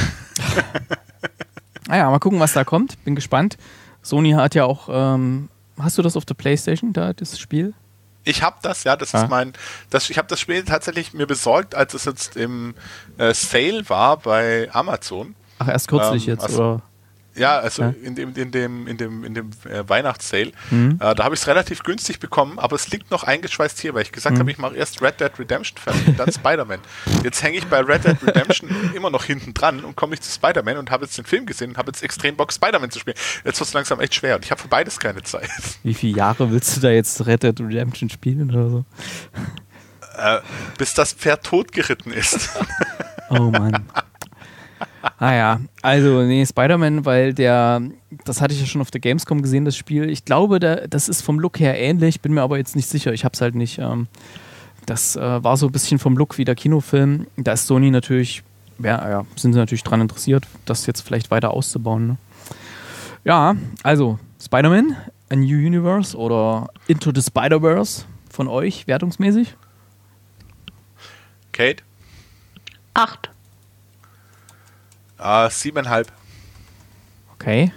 F: Naja, mal gucken, was da kommt. Bin gespannt. Sony hat ja auch, hast du das auf der PlayStation, das Spiel?
G: Ich habe das, ja, das ist ich habe das Spiel tatsächlich mir besorgt, als es jetzt im Sale war bei Amazon.
F: Ach, erst kürzlich jetzt, oder?
G: Ja, also
F: Ja.
G: in dem Weihnachtssale. Da habe ich es relativ günstig bekommen, aber es liegt noch eingeschweißt hier, weil ich gesagt habe, ich mache erst Red Dead Redemption fertig und dann Spider-Man. Jetzt hänge ich bei Red Dead Redemption immer noch hinten dran und komme nicht zu Spider-Man und habe jetzt den Film gesehen und habe jetzt extrem Bock, Spider-Man zu spielen. Jetzt wird es langsam echt schwer und ich habe für beides keine Zeit.
F: Wie viele Jahre willst du da jetzt Red Dead Redemption spielen oder so?
G: Bis das Pferd totgeritten ist.
F: Oh Mann. Ja, also nee, Spider-Man, weil das hatte ich ja schon auf der Gamescom gesehen, das Spiel. Ich glaube, das ist vom Look her ähnlich, bin mir aber jetzt nicht sicher. Ich hab's halt nicht. Das war so ein bisschen vom Look wie der Kinofilm. Da ist Sony natürlich, sind sie natürlich dran interessiert, das jetzt vielleicht weiter auszubauen. Ne? Ja, also Spider-Man, A New Universe oder Into the Spider-Verse von euch, wertungsmäßig?
G: Kate?
D: 8.
G: 7,5.
F: Okay.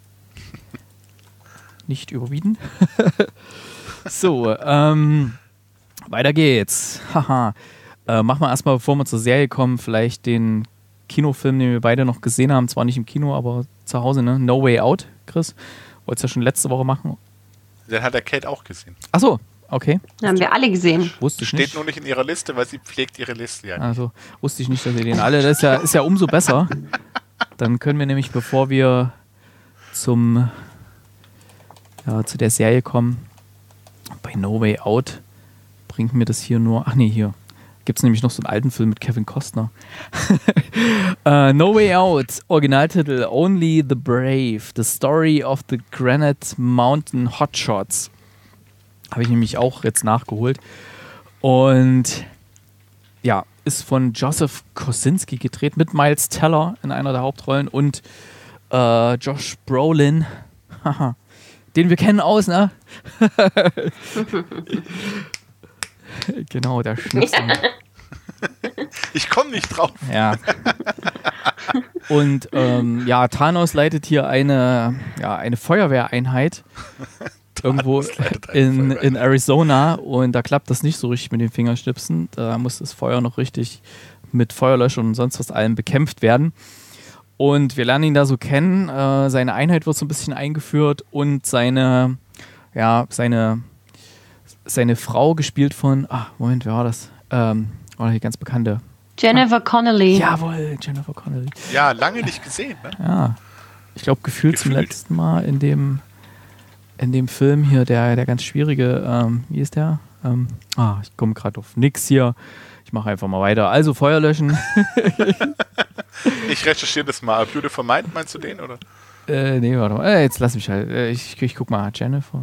F: Nicht überbieten. So, weiter geht's. Haha. Machen wir erstmal, bevor wir zur Serie kommen, vielleicht den Kinofilm, den wir beide noch gesehen haben. Zwar nicht im Kino, aber zu Hause, ne? No Way Out, Chris. Wolltest ja schon letzte Woche machen.
G: Den hat der Kate auch gesehen.
F: Achso, okay.
D: Den haben wir alle gesehen.
F: Wusste ich
G: Steht
F: nicht.
G: nur nicht in ihrer Liste, weil sie pflegt ihre Liste ja nicht.
F: Also, wusste ich nicht, dass ihr den alle. Das ist ja umso besser. Dann können wir nämlich, bevor wir zu der Serie kommen, bei No Way Out bringt mir das hier nur. Ach nee, hier gibt es nämlich noch so einen alten Film mit Kevin Costner. No Way Out, Originaltitel Only the Brave, The Story of the Granite Mountain Hotshots. Habe ich nämlich auch jetzt nachgeholt. Und ja, ist von Joseph Kosinski gedreht mit Miles Teller in einer der Hauptrollen und Josh Brolin, den wir kennen aus, ne? Genau, der Schnitzel.
G: Ich komme nicht drauf.
F: Ja. Und Thanos leitet hier eine Feuerwehreinheit irgendwo in Arizona und da klappt das nicht so richtig mit den Fingerschnipsen. Da muss das Feuer noch richtig mit Feuerlöschern und sonst was allem bekämpft werden. Und wir lernen ihn da so kennen. Seine Einheit wird so ein bisschen eingeführt und seine Frau, gespielt von, Moment, wer war das? Die ganz bekannte.
D: Jennifer Connelly.
F: Jawohl, Jennifer Connelly.
G: Ja, lange nicht gesehen, ne?
F: Ja. Ich glaube, gefühlt zum letzten Mal in dem Film hier, der ganz schwierige, wie ist der? Ich komme gerade auf nix hier. Ich mache einfach mal weiter. Also Feuer löschen.
G: Ich recherchiere das mal. Beautiful Mind, meinst du den, oder?
F: Nee, warte mal. Jetzt lass mich halt. Ich guck mal. Jennifer.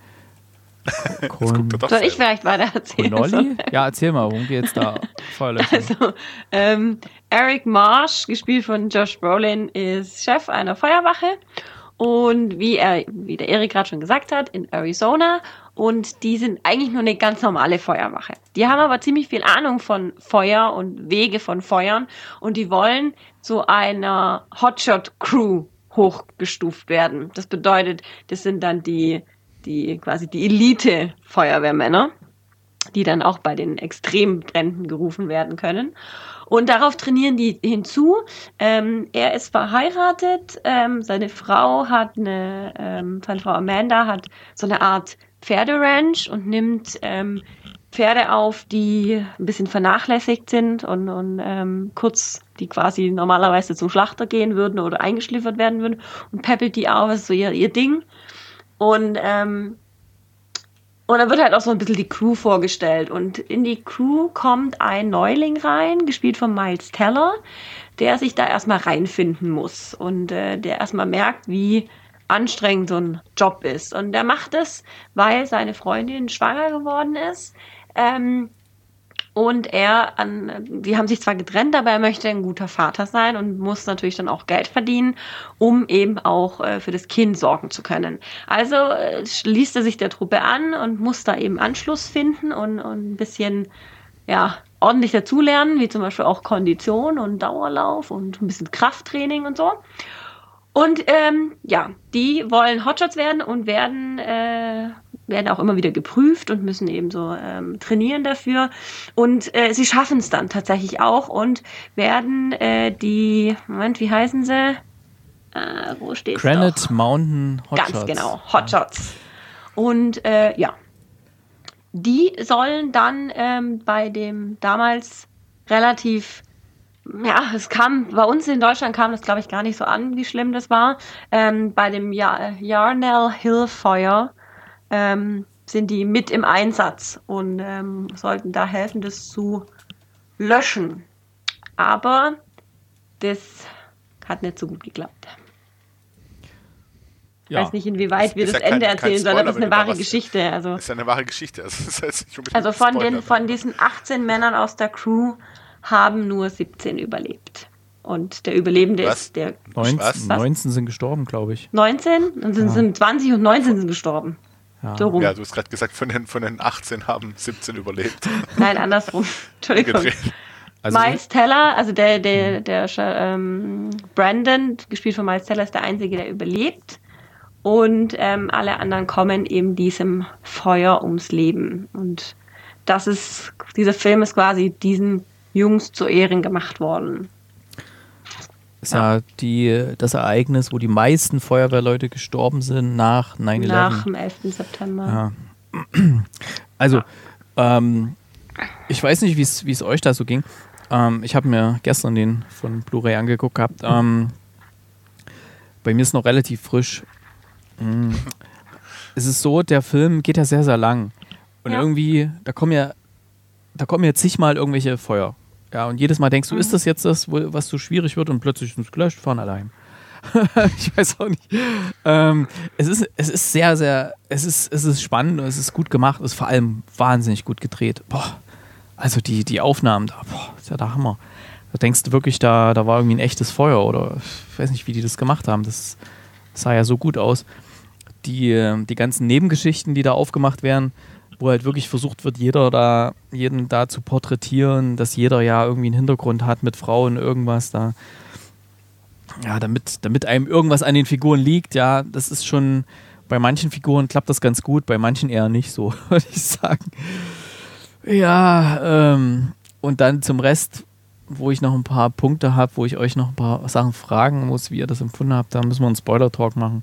D: Soll ich vielleicht weiter erzählen?
F: Connolly? Ja, erzähl mal. Worum geht's da? Feuer löschen.
D: Also, Eric Marsh, gespielt von Josh Brolin, ist Chef einer Feuerwache. Und wie der Erik gerade schon gesagt hat, in Arizona. Und die sind eigentlich nur eine ganz normale Feuerwache. Die haben aber ziemlich viel Ahnung von Feuer und Wege von Feuern. Und die wollen zu einer Hotshot-Crew hochgestuft werden. Das bedeutet, das sind dann quasi die Elite-Feuerwehrmänner, die dann auch bei den Extrembränden gerufen werden können. Und darauf trainieren die hinzu. Er ist verheiratet. Seine Frau Amanda hat so eine Art Pferderanch und nimmt Pferde auf, die ein bisschen vernachlässigt sind und kurz, die quasi normalerweise zum Schlachter gehen würden oder eingeschliffert werden würden, und peppelt die auf. Das ist so ihr Ding. Und dann wird halt auch so ein bisschen die Crew vorgestellt. Und in die Crew kommt ein Neuling rein, gespielt von Miles Teller, der sich da erstmal reinfinden muss. Und der erstmal merkt, wie anstrengend so ein Job ist. Und der macht es, weil seine Freundin schwanger geworden ist. Und die haben sich zwar getrennt, aber er möchte ein guter Vater sein und muss natürlich dann auch Geld verdienen, um eben auch für das Kind sorgen zu können. Also schließt er sich der Truppe an und muss da eben Anschluss finden und ein bisschen, ordentlich dazulernen, wie zum Beispiel auch Kondition und Dauerlauf und ein bisschen Krafttraining und so. Und die wollen Hotshots werden und werden auch immer wieder geprüft und müssen eben so trainieren dafür. Und sie schaffen es dann tatsächlich auch und werden wie heißen sie? Wo steht's?
F: Granite Mountain Hotshots.
D: Ganz genau, Hotshots. Und die sollen dann bei dem damals relativ, bei uns in Deutschland kam das, glaube ich, gar nicht so an, wie schlimm das war. Bei dem Yarnell Hill Feuer sind die mit im Einsatz und sollten da helfen, das zu löschen. Aber das hat nicht so gut geklappt. Ich weiß nicht, inwieweit wir das Ende erzählen sollen, aber das ist eine wahre Geschichte. Also,
G: das ist eine wahre Geschichte. Das heißt,
D: also von diesen 18 Männern aus der Crew haben nur 17 überlebt. Und der Überlebende ist der...
F: 19 sind gestorben, glaube ich.
D: 19? Dann sind 20 und 19 sind gestorben.
F: Ja,
D: so rum.
G: Ja, du hast gerade gesagt, von den 18 haben 17 überlebt.
D: Nein, andersrum. Entschuldigung. Also Miles Teller, also der Brandon, gespielt von Miles Teller, ist der Einzige, der überlebt. Und alle anderen kommen eben diesem Feuer ums Leben. Und dieser Film ist quasi diesen Jungs zu Ehren gemacht worden.
F: Ist ja das Ereignis, wo die meisten Feuerwehrleute gestorben sind nach 9/11.
D: Nach dem 11. September.
F: Ja. Also, ich weiß nicht, wie es euch da so ging. Ich habe mir gestern den von Blu-ray angeguckt gehabt. Bei mir ist noch relativ frisch. Es ist so, der Film geht ja sehr, sehr lang. Und irgendwie, da kommen ja zigmal irgendwelche Feuer. Ja, und jedes Mal denkst du, ist das jetzt das, was so schwierig wird, und plötzlich ist es gelöscht, fahren allein. Ich weiß auch nicht. Es ist sehr, sehr, es ist spannend und es ist gut gemacht, es ist vor allem wahnsinnig gut gedreht. Also die Aufnahmen da, ist ja der Hammer. Da denkst du wirklich, da war irgendwie ein echtes Feuer, oder ich weiß nicht, wie die das gemacht haben. Das sah ja so gut aus. Die ganzen Nebengeschichten, die da aufgemacht werden, wo halt wirklich versucht wird, jeden da zu porträtieren, dass jeder ja irgendwie einen Hintergrund hat mit Frauen, irgendwas da. Ja, damit einem irgendwas an den Figuren liegt, ja, das ist schon, bei manchen Figuren klappt das ganz gut, bei manchen eher nicht so, würde ich sagen. Ja, und dann zum Rest, wo ich noch ein paar Punkte habe, wo ich euch noch ein paar Sachen fragen muss, wie ihr das empfunden habt. Da müssen wir einen Spoiler-Talk machen.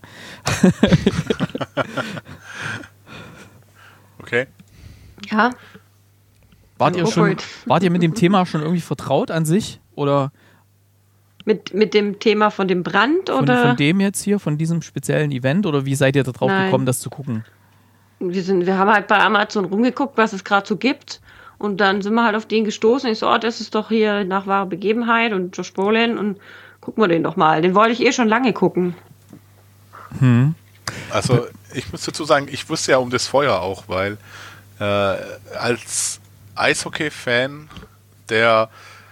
G: Okay.
D: Ja.
F: Wart ihr mit dem Thema schon irgendwie vertraut an sich? Oder
D: mit dem Thema von dem Brand? Oder?
F: Von dem jetzt hier, von diesem speziellen Event? Oder wie seid ihr da drauf gekommen, das zu gucken?
D: Wir haben halt bei Amazon rumgeguckt, was es gerade so gibt. Und dann sind wir halt auf den gestoßen. Ich so, das ist doch hier nach wahrer Begebenheit und Josh Brolin. Und gucken wir den doch mal. Den wollte ich schon lange gucken.
G: Also ich muss dazu sagen, ich wusste ja um das Feuer auch, weil als Eishockey-Fan, der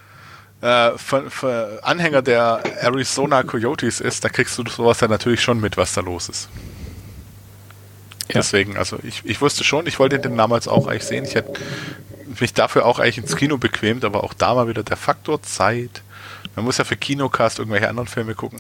G: Anhänger der Arizona Coyotes ist, da kriegst du sowas ja natürlich schon mit, was da los ist. Ja. Deswegen, also ich wusste schon, ich wollte den damals auch eigentlich sehen. Ich hätte mich dafür auch eigentlich ins Kino bequemt, aber auch da mal wieder der Faktor Zeit. Man muss ja für Kinocast irgendwelche anderen Filme gucken.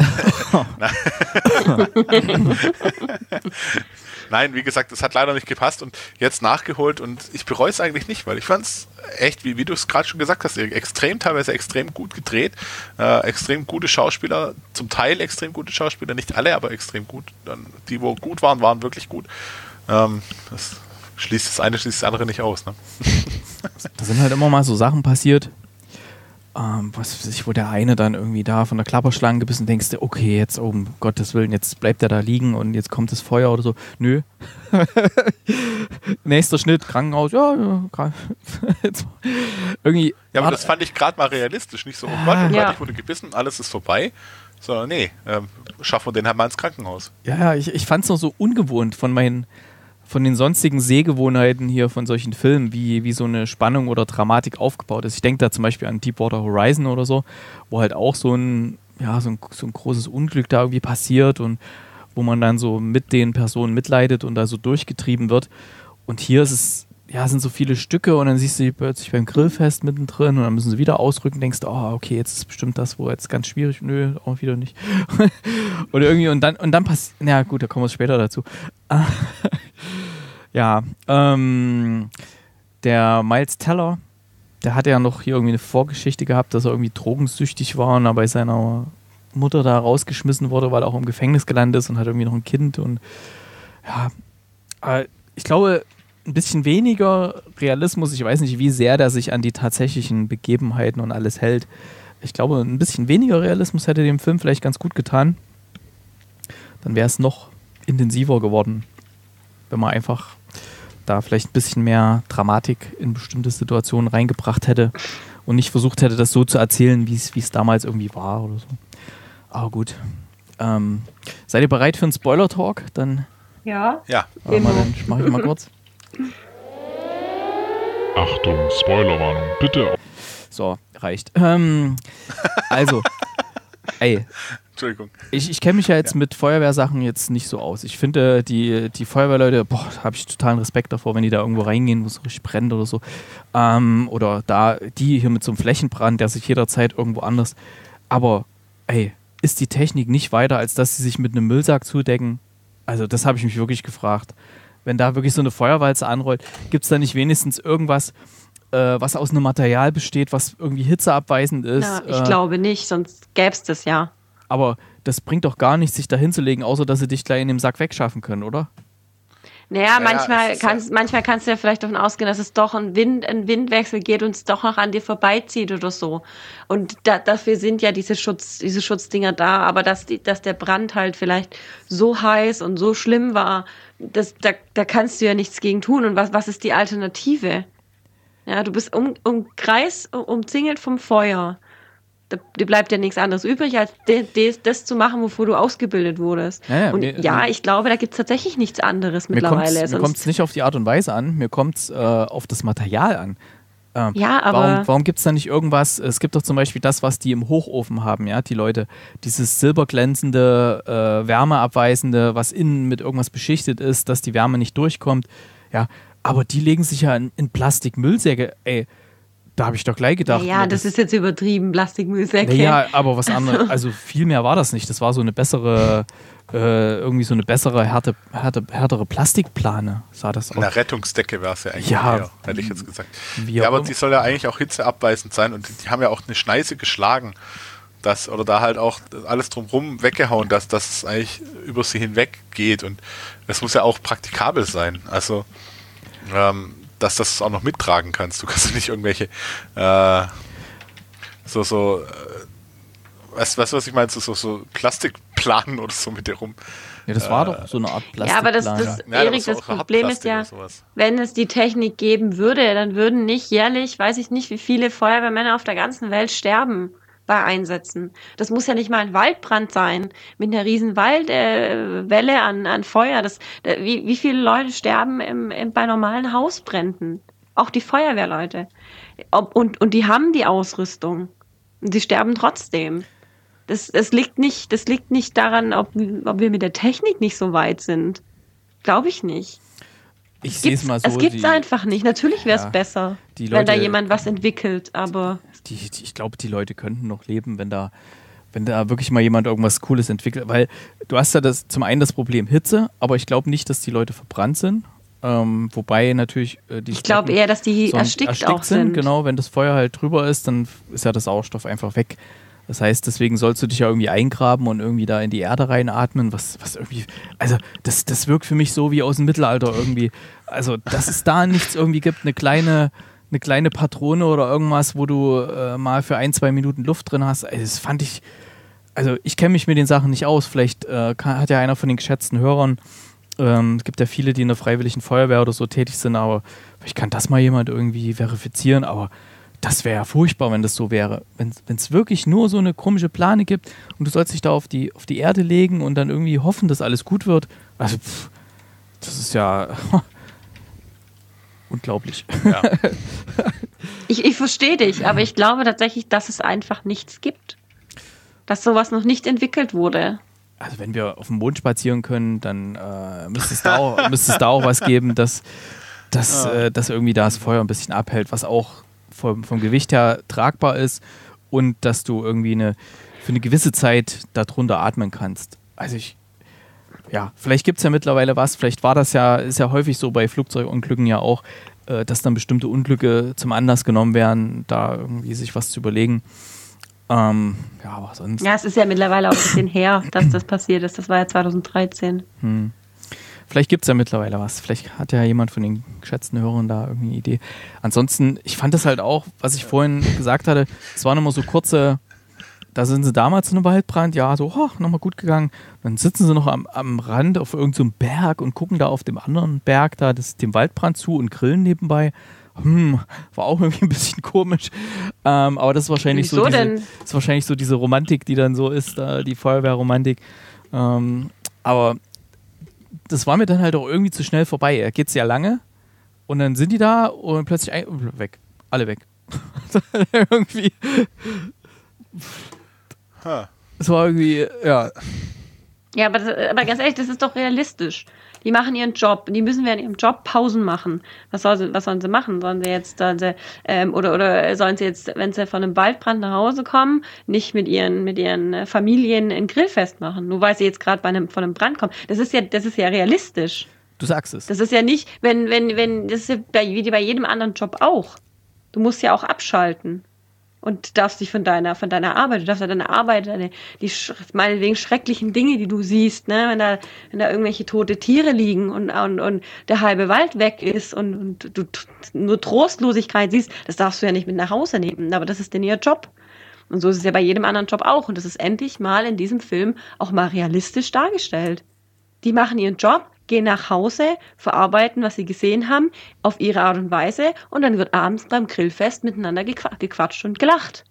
G: Nein, wie gesagt, das hat leider nicht gepasst und jetzt nachgeholt und ich bereue es eigentlich nicht, weil ich fand es echt, wie du es gerade schon gesagt hast, teilweise extrem gut gedreht, extrem gute Schauspieler, zum Teil extrem gute Schauspieler, nicht alle, aber extrem gut. Dann, die, wo gut waren, waren wirklich gut. Das schließt das eine, schließt das andere nicht aus. Ne?
F: Da sind halt immer mal so Sachen passiert, was weiß ich, wo der eine dann irgendwie da von der Klapperschlange gebissen, denkst du, okay, jetzt um Gottes Willen, jetzt bleibt er da liegen und jetzt kommt das Feuer oder so. Nö. Nächster Schnitt, Krankenhaus, ja. Jetzt, irgendwie.
G: Ja, aber das fand ich gerade mal realistisch. Nicht so, oh Gott, ich wurde gebissen, alles ist vorbei. Sondern nee, schaffen wir den halt mal ins Krankenhaus.
F: Ja, ich fand es noch so ungewohnt von den sonstigen Sehgewohnheiten hier von solchen Filmen, wie so eine Spannung oder Dramatik aufgebaut ist. Ich denke da zum Beispiel an Deepwater Horizon oder so, wo halt auch so ein großes Unglück da irgendwie passiert und wo man dann so mit den Personen mitleidet und da so durchgetrieben wird. Und hier sind so viele Stücke und dann siehst du die plötzlich beim Grillfest mittendrin und dann müssen sie wieder ausrücken, denkst du, okay, jetzt ist bestimmt das, wo jetzt ganz schwierig, nö, auch wieder nicht. Oder irgendwie und dann passiert, na gut, da kommen wir später dazu. Ja, der Miles Teller, der hat ja noch hier irgendwie eine Vorgeschichte gehabt, dass er irgendwie drogensüchtig war und bei seiner Mutter da rausgeschmissen wurde, weil er auch im Gefängnis gelandet ist und hat irgendwie noch ein Kind und ja, ich glaube, ein bisschen weniger Realismus, ich weiß nicht, wie sehr der sich an die tatsächlichen Begebenheiten und alles hält. Ich glaube, ein bisschen weniger Realismus hätte dem Film vielleicht ganz gut getan. Dann wäre es noch intensiver geworden, wenn man einfach da vielleicht ein bisschen mehr Dramatik in bestimmte Situationen reingebracht hätte und nicht versucht hätte, das so zu erzählen, wie es damals irgendwie war oder so. Aber gut. Seid ihr bereit für einen Spoiler-Talk? Dann
D: ja.
F: Dann mache ich mal kurz.
I: Achtung, Spoilerwarnung, bitte.
F: So, reicht. Also,
G: Entschuldigung.
F: Ich kenne mich ja jetzt mit Feuerwehrsachen jetzt nicht so aus. Ich finde, die Feuerwehrleute, da habe ich totalen Respekt davor, wenn die da irgendwo reingehen, wo es richtig brennt oder so. Oder da die hier mit so einem Flächenbrand, der sich jederzeit irgendwo anders. Aber, ist die Technik nicht weiter, als dass sie sich mit einem Müllsack zudecken? Also, das habe ich mich wirklich gefragt. Wenn da wirklich so eine Feuerwalze anrollt, gibt es da nicht wenigstens irgendwas, was aus einem Material besteht, was irgendwie hitzeabweisend ist?
D: Ja, ich glaube nicht, sonst gäbe es das ja.
F: Aber das bringt doch gar nichts, sich da hinzulegen, außer dass sie dich gleich in dem Sack wegschaffen können, oder?
D: Naja, manchmal kannst du ja vielleicht davon ausgehen, dass es doch ein Windwechsel geht und es doch noch an dir vorbeizieht oder so. Und dafür sind ja diese Schutzdinger da, aber dass der Brand halt vielleicht so heiß und so schlimm war, da kannst du ja nichts gegen tun. Und was ist die Alternative? Ja, du bist umzingelt vom Feuer. Dir bleibt ja nichts anderes übrig, als das zu machen, wofür du ausgebildet wurdest. Ich glaube, da gibt es tatsächlich nichts anderes mittlerweile.
F: Mir kommt es nicht auf die Art und Weise an, mir kommt es auf das Material an.
D: Aber
F: warum gibt es da nicht irgendwas? Es gibt doch zum Beispiel das, was die im Hochofen haben, ja, die Leute. Dieses silberglänzende, wärmeabweisende, was innen mit irgendwas beschichtet ist, dass die Wärme nicht durchkommt. Ja, aber die legen sich ja in Plastikmüllsäcke, Da habe ich doch gleich gedacht.
D: Ja, das ist jetzt übertrieben, Plastikmüllsäcke.
F: Ja, aber was anderes, also viel mehr war das nicht. Das war so eine bessere irgendwie so eine bessere, härtere Plastikplane, sah das aus.
G: Eine Rettungsdecke wäre es ja eigentlich eher, hätte ich jetzt gesagt. Ja, aber die soll ja eigentlich auch hitzeabweisend sein und die haben ja auch eine Schneise geschlagen, oder da halt auch alles drumherum weggehauen, dass das eigentlich über sie hinweg geht und es muss ja auch praktikabel sein, also dass das auch noch mittragen kannst. Du kannst nicht irgendwelche was ich meine, so Plastikplanen oder so mit dir rum.
F: Ja, das war doch so eine Art Plastikplan.
D: Ja, aber Erik, das Problem ist ja, wenn es die Technik geben würde, dann würden nicht jährlich, weiß ich nicht, wie viele Feuerwehrmänner auf der ganzen Welt sterben bei Einsätzen. Das muss ja nicht mal ein Waldbrand sein, mit einer riesen Welle an Feuer. Wie viele Leute sterben bei normalen Hausbränden? Auch die Feuerwehrleute. Und die haben die Ausrüstung. Und sie sterben trotzdem. Das liegt nicht daran, ob wir mit der Technik nicht so weit sind. Glaube ich nicht.
F: Ich sehe es mal so.
D: Es gibt es einfach nicht. Natürlich wäre es besser, wenn da jemand was entwickelt, aber...
F: Ich glaube, die Leute könnten noch leben, wenn da wirklich mal jemand irgendwas Cooles entwickelt. Weil du hast ja zum einen das Problem Hitze, aber ich glaube nicht, dass die Leute verbrannt sind. Wobei natürlich
D: ich glaube eher, dass die erstickt auch sind.
F: Genau, wenn das Feuer halt drüber ist, dann ist ja der Sauerstoff einfach weg. Das heißt, deswegen sollst du dich ja irgendwie eingraben und irgendwie da in die Erde reinatmen, was irgendwie, also das wirkt für mich so wie aus dem Mittelalter irgendwie. Also, dass es da nichts irgendwie gibt, eine kleine Patrone oder irgendwas, wo du mal für 1-2 Minuten Luft drin hast. Also, das fand ich, also ich kenne mich mit den Sachen nicht aus. Vielleicht hat ja einer von den geschätzten Hörern, es gibt ja viele, die in der Freiwilligen Feuerwehr oder so tätig sind, aber vielleicht kann das mal jemand irgendwie verifizieren, aber das wäre ja furchtbar, wenn das so wäre. Wenn es wirklich nur so eine komische Plane gibt und du sollst dich da auf die Erde legen und dann irgendwie hoffen, dass alles gut wird. Also, das ist ja unglaublich. Ja.
D: Ich verstehe dich, aber ich glaube tatsächlich, dass es einfach nichts gibt. Dass sowas noch nicht entwickelt wurde.
F: Also wenn wir auf dem Mond spazieren können, dann müsste es da auch was geben, dass irgendwie das Feuer ein bisschen abhält, was auch vom Gewicht her tragbar ist und dass du irgendwie für eine gewisse Zeit darunter atmen kannst. Also vielleicht gibt es ja mittlerweile was, vielleicht ist ja häufig so bei Flugzeugunglücken ja auch, dass dann bestimmte Unglücke zum Anlass genommen werden, da irgendwie sich was zu überlegen. Aber sonst...
D: Ja, es ist ja mittlerweile auch ein bisschen her, dass das passiert ist. Das war ja 2013.
F: Vielleicht gibt es ja mittlerweile was. Vielleicht hat ja jemand von den geschätzten Hörern da irgendwie eine Idee. Ansonsten, ich fand das halt auch, was ich vorhin gesagt hatte, es waren immer so kurze, da sind sie damals in einem Waldbrand, ja, so, nochmal gut gegangen. Dann sitzen sie noch am Rand auf irgendeinem Berg und gucken da auf dem anderen Berg da dem Waldbrand zu und grillen nebenbei. War auch irgendwie ein bisschen komisch. Aber das ist wahrscheinlich so diese Romantik, die dann so ist, die Feuerwehrromantik. Aber das war mir dann halt auch irgendwie zu schnell vorbei. Er geht sehr lange und dann sind die da und plötzlich weg. Alle weg. Irgendwie. Das war irgendwie, ja.
D: Ja, aber ganz ehrlich, das ist doch realistisch. Die machen ihren Job. Die müssen während ihrem Job Pausen machen. Was sollen sie machen? Sollen sie jetzt, oder sollen sie jetzt, wenn sie von einem Waldbrand nach Hause kommen, nicht mit ihren Familien ein Grillfest machen? Nur weil sie jetzt gerade von einem Brand kommen. Das ist ja realistisch.
F: Du sagst es.
D: Das ist ja nicht, das ist ja wie bei jedem anderen Job auch. Du musst ja auch abschalten. Und darfst dich von deiner Arbeit, du darfst ja deine Arbeit, die meinetwegen schrecklichen Dinge, die du siehst, ne, wenn da irgendwelche tote Tiere liegen und der halbe Wald weg ist und du nur Trostlosigkeit siehst, das darfst du ja nicht mit nach Hause nehmen, aber das ist denn ihr Job. Und so ist es ja bei jedem anderen Job auch. Und das ist endlich mal in diesem Film auch mal realistisch dargestellt. Die machen ihren Job, gehen nach Hause, verarbeiten, was sie gesehen haben, auf ihre Art und Weise und dann wird abends beim Grillfest miteinander gequatscht und gelacht.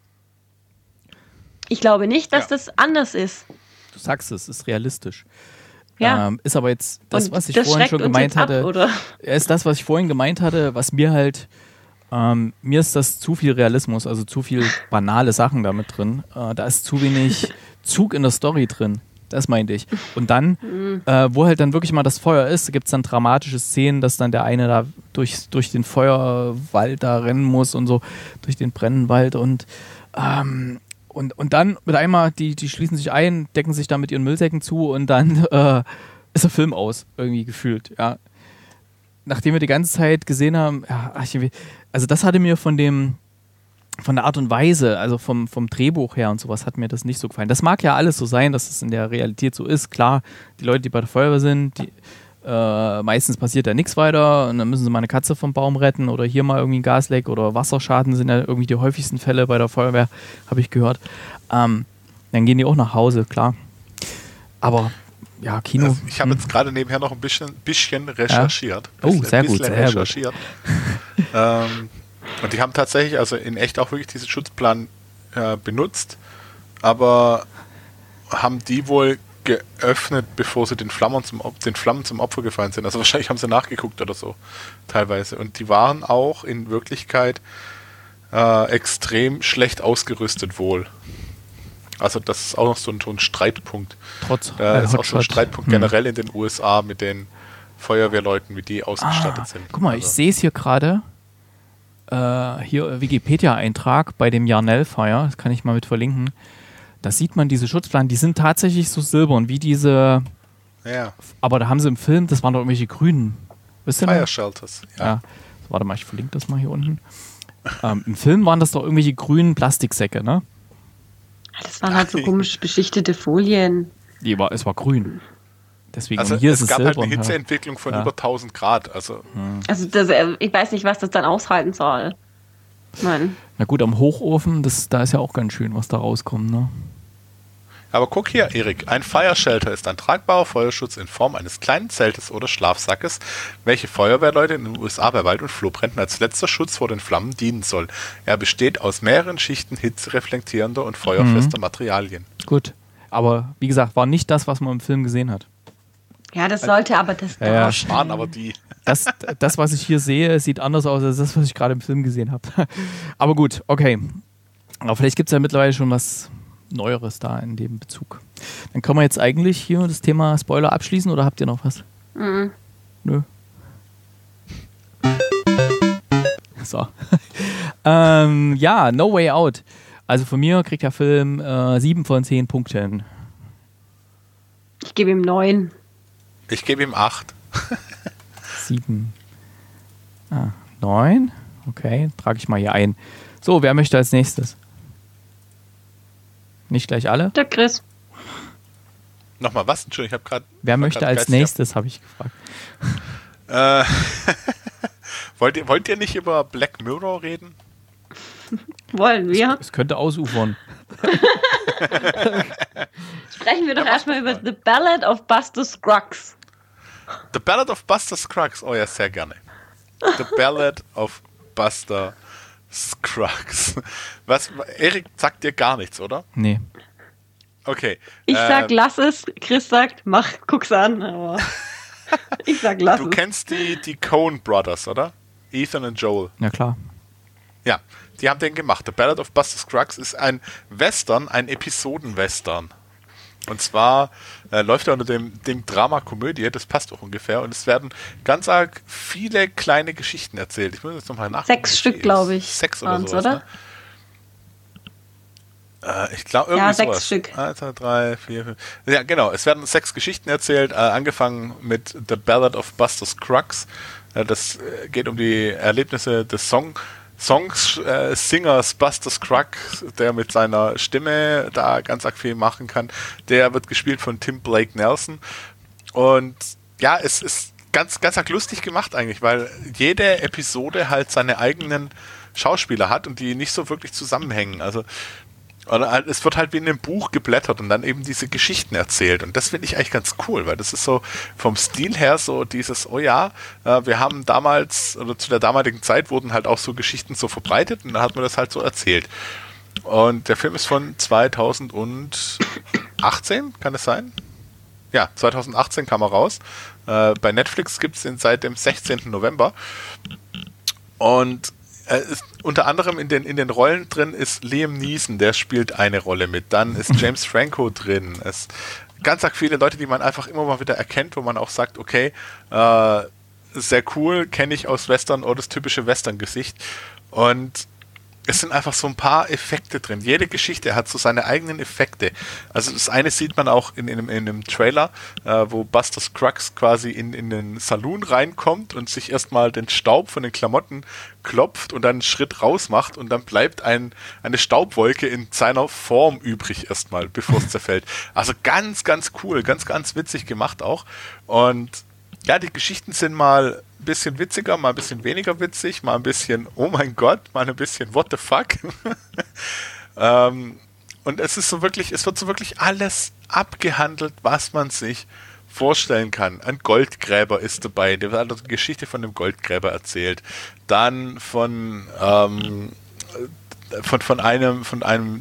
D: Ich glaube nicht, dass das anders ist.
F: Du sagst es, ist realistisch.
D: Ja.
F: Ist aber jetzt das,
D: und
F: was ich vorhin schon gemeint hatte, ist das, was ich vorhin gemeint hatte, was mir halt, mir ist das zu viel Realismus, also zu viel banale Sachen damit drin. Da ist zu wenig Zug in der Story drin. Das meinte ich. Und dann, wo halt dann wirklich mal das Feuer ist, gibt es dann dramatische Szenen, dass dann der eine da durch den Feuerwald da rennen muss und so, durch den brennenden Wald und und dann mit einmal, die schließen sich ein, decken sich da mit ihren Müllsäcken zu und dann ist der Film aus, irgendwie gefühlt, ja. Nachdem wir die ganze Zeit gesehen haben, ja, also das hatte mir von der Art und Weise, also vom Drehbuch her und sowas, hat mir das nicht so gefallen. Das mag ja alles so sein, dass es in der Realität so ist. Klar, die Leute, die bei der Feuerwehr sind, meistens passiert da nichts weiter und dann müssen sie mal eine Katze vom Baum retten oder hier mal irgendwie ein Gasleck oder Wasserschaden sind ja irgendwie die häufigsten Fälle bei der Feuerwehr, habe ich gehört. Dann gehen die auch nach Hause, klar. Aber ja, Kino.
G: Also ich habe jetzt gerade nebenher noch ein bisschen recherchiert.
F: Ja? Oh, sehr gut, sehr
G: recherchiert. Und die haben tatsächlich, also in echt auch wirklich diesen Schutzplan benutzt, aber haben die wohl geöffnet, bevor sie den Flammen zum Opfer gefallen sind. Also wahrscheinlich haben sie nachgeguckt oder so, teilweise. Und die waren auch in Wirklichkeit extrem schlecht ausgerüstet wohl. Also das ist auch noch so ein Streitpunkt.
F: Trotz
G: ist auch so ein Streitpunkt generell in den USA mit den Feuerwehrleuten, wie die ausgestattet sind.
F: Guck mal,
G: also.
F: Ich sehe es hier gerade. Hier Wikipedia-Eintrag bei dem Yarnell-Fire, das kann ich mal mit verlinken. Da sieht man diese Schutzplanen, die sind tatsächlich so silbern, wie diese.
G: Ja.
F: Aber da haben sie im Film, das waren doch irgendwelche grünen. Wisst ihr
G: Fire Shelters,
F: ja. Warte mal, ich verlinke das mal hier unten. Im Film waren das doch irgendwelche grünen Plastiksäcke, ne?
D: Das waren halt so komisch beschichtete Folien.
F: Es war grün. Deswegen,
G: also
F: hier
G: es
F: ist es
G: gab
F: silbern,
G: halt eine Hitzeentwicklung von über 1000 Grad. Also
D: ich weiß nicht, was das dann aushalten soll. Nein.
F: Na gut, am Hochofen, da ist ja auch ganz schön, was da rauskommt, ne?
G: Aber guck hier, Erik, ein Fire Shelter ist ein tragbarer Feuerschutz in Form eines kleinen Zeltes oder Schlafsackes, welche Feuerwehrleute in den USA bei Wald- und Flohbränden als letzter Schutz vor den Flammen dienen soll. Er besteht aus mehreren Schichten hitzereflektierender und feuerfester Materialien.
F: Gut, aber wie gesagt, war nicht das, was man im Film gesehen hat.
D: Ja, das sollte aber das
G: waren aber die.
F: Das, was ich hier sehe, sieht anders aus als das, was ich gerade im Film gesehen habe. Aber gut, okay. Aber vielleicht gibt es ja mittlerweile schon was Neueres da in dem Bezug. Dann können wir jetzt eigentlich hier das Thema Spoiler abschließen oder habt ihr noch was?
D: Mhm.
F: Nö. So. Ja, No Way Out. Also von mir kriegt der Film 7 von 10 Punkten.
D: Ich gebe ihm 9.
G: Ich gebe ihm 8.
F: 7. 9. Okay, trage ich mal hier ein. So, wer möchte als nächstes? Nicht gleich alle?
D: Der Chris.
G: Nochmal was? Entschuldigung, ich habe gerade...
F: Wer möchte als nächstes, habe ich gefragt.
G: Wollt ihr nicht über Black Mirror reden?
D: Wollen wir?
F: Es könnte ausufern.
D: Sprechen wir doch erstmal über The Ballad of Buster Scruggs.
G: The Ballad of Buster Scruggs. Oh ja, sehr gerne. The Ballad of Buster Scruggs. Was? Erik sagt dir gar nichts, oder?
F: Nee.
G: Okay.
D: Ich sag, lass es. Chris sagt, guck's an. Aber ich sag, lass es.
G: Du kennst die Coen Brothers, oder? Ethan und Joel.
F: Ja, klar.
G: Ja, die haben den gemacht. The Ballad of Buster Scruggs ist ein Western, ein Episoden-Western. Und zwar läuft er unter dem Drama-Komödie, das passt auch ungefähr. Und es werden ganz arg viele kleine Geschichten erzählt. Ich muss jetzt nochmal nachgucken.
D: 6 Stück, glaube ich.
G: 6 oder sowas,
D: oder?
G: Ne? Ich glaube, irgendwie
D: ja, 6
G: sowas.
D: Stück.
G: 1, 2, 3, 4, 5. Ja, genau. Es werden 6 Geschichten erzählt, angefangen mit The Ballad of Buster Scruggs. Das geht um die Erlebnisse des Songssingers Buster Scruggs, der mit seiner Stimme da ganz arg viel machen kann. Der wird gespielt von Tim Blake Nelson. Und ja, es ist ganz arg lustig gemacht eigentlich, weil jede Episode halt seine eigenen Schauspieler hat und die nicht so wirklich zusammenhängen. Also es wird halt wie in einem Buch geblättert und dann eben diese Geschichten erzählt. Und das finde ich eigentlich ganz cool, weil das ist so vom Stil her so dieses, oh ja, wir haben damals, oder zu der damaligen Zeit wurden halt auch so Geschichten so verbreitet und dann hat man das halt so erzählt. Und der Film ist von 2018, kann es sein? Ja, 2018 kam er raus. Bei Netflix gibt es ihn seit dem 16. November. Und unter anderem in den Rollen drin ist Liam Neeson, der spielt eine Rolle mit. Dann ist James Franco drin. Es ganz arg viele Leute, die man einfach immer mal wieder erkennt, wo man auch sagt, okay, sehr cool, kenne ich aus Western oder das typische Western-Gesicht. Und es sind einfach so ein paar Effekte drin. Jede Geschichte hat so seine eigenen Effekte. Also das eine sieht man auch in einem Trailer, wo Buster Scruggs quasi in den Saloon reinkommt und sich erstmal den Staub von den Klamotten klopft und dann einen Schritt raus macht und dann bleibt eine Staubwolke in seiner Form übrig erstmal, bevor es zerfällt. Also ganz, ganz cool, ganz, ganz witzig gemacht auch. Und ja, die Geschichten sind mal ein bisschen witziger, mal ein bisschen weniger witzig, mal ein bisschen oh mein Gott, mal ein bisschen what the fuck. Und es wird so wirklich alles abgehandelt, was man sich vorstellen kann. Ein Goldgräber ist dabei, der hat die Geschichte von dem Goldgräber erzählt. Dann von einem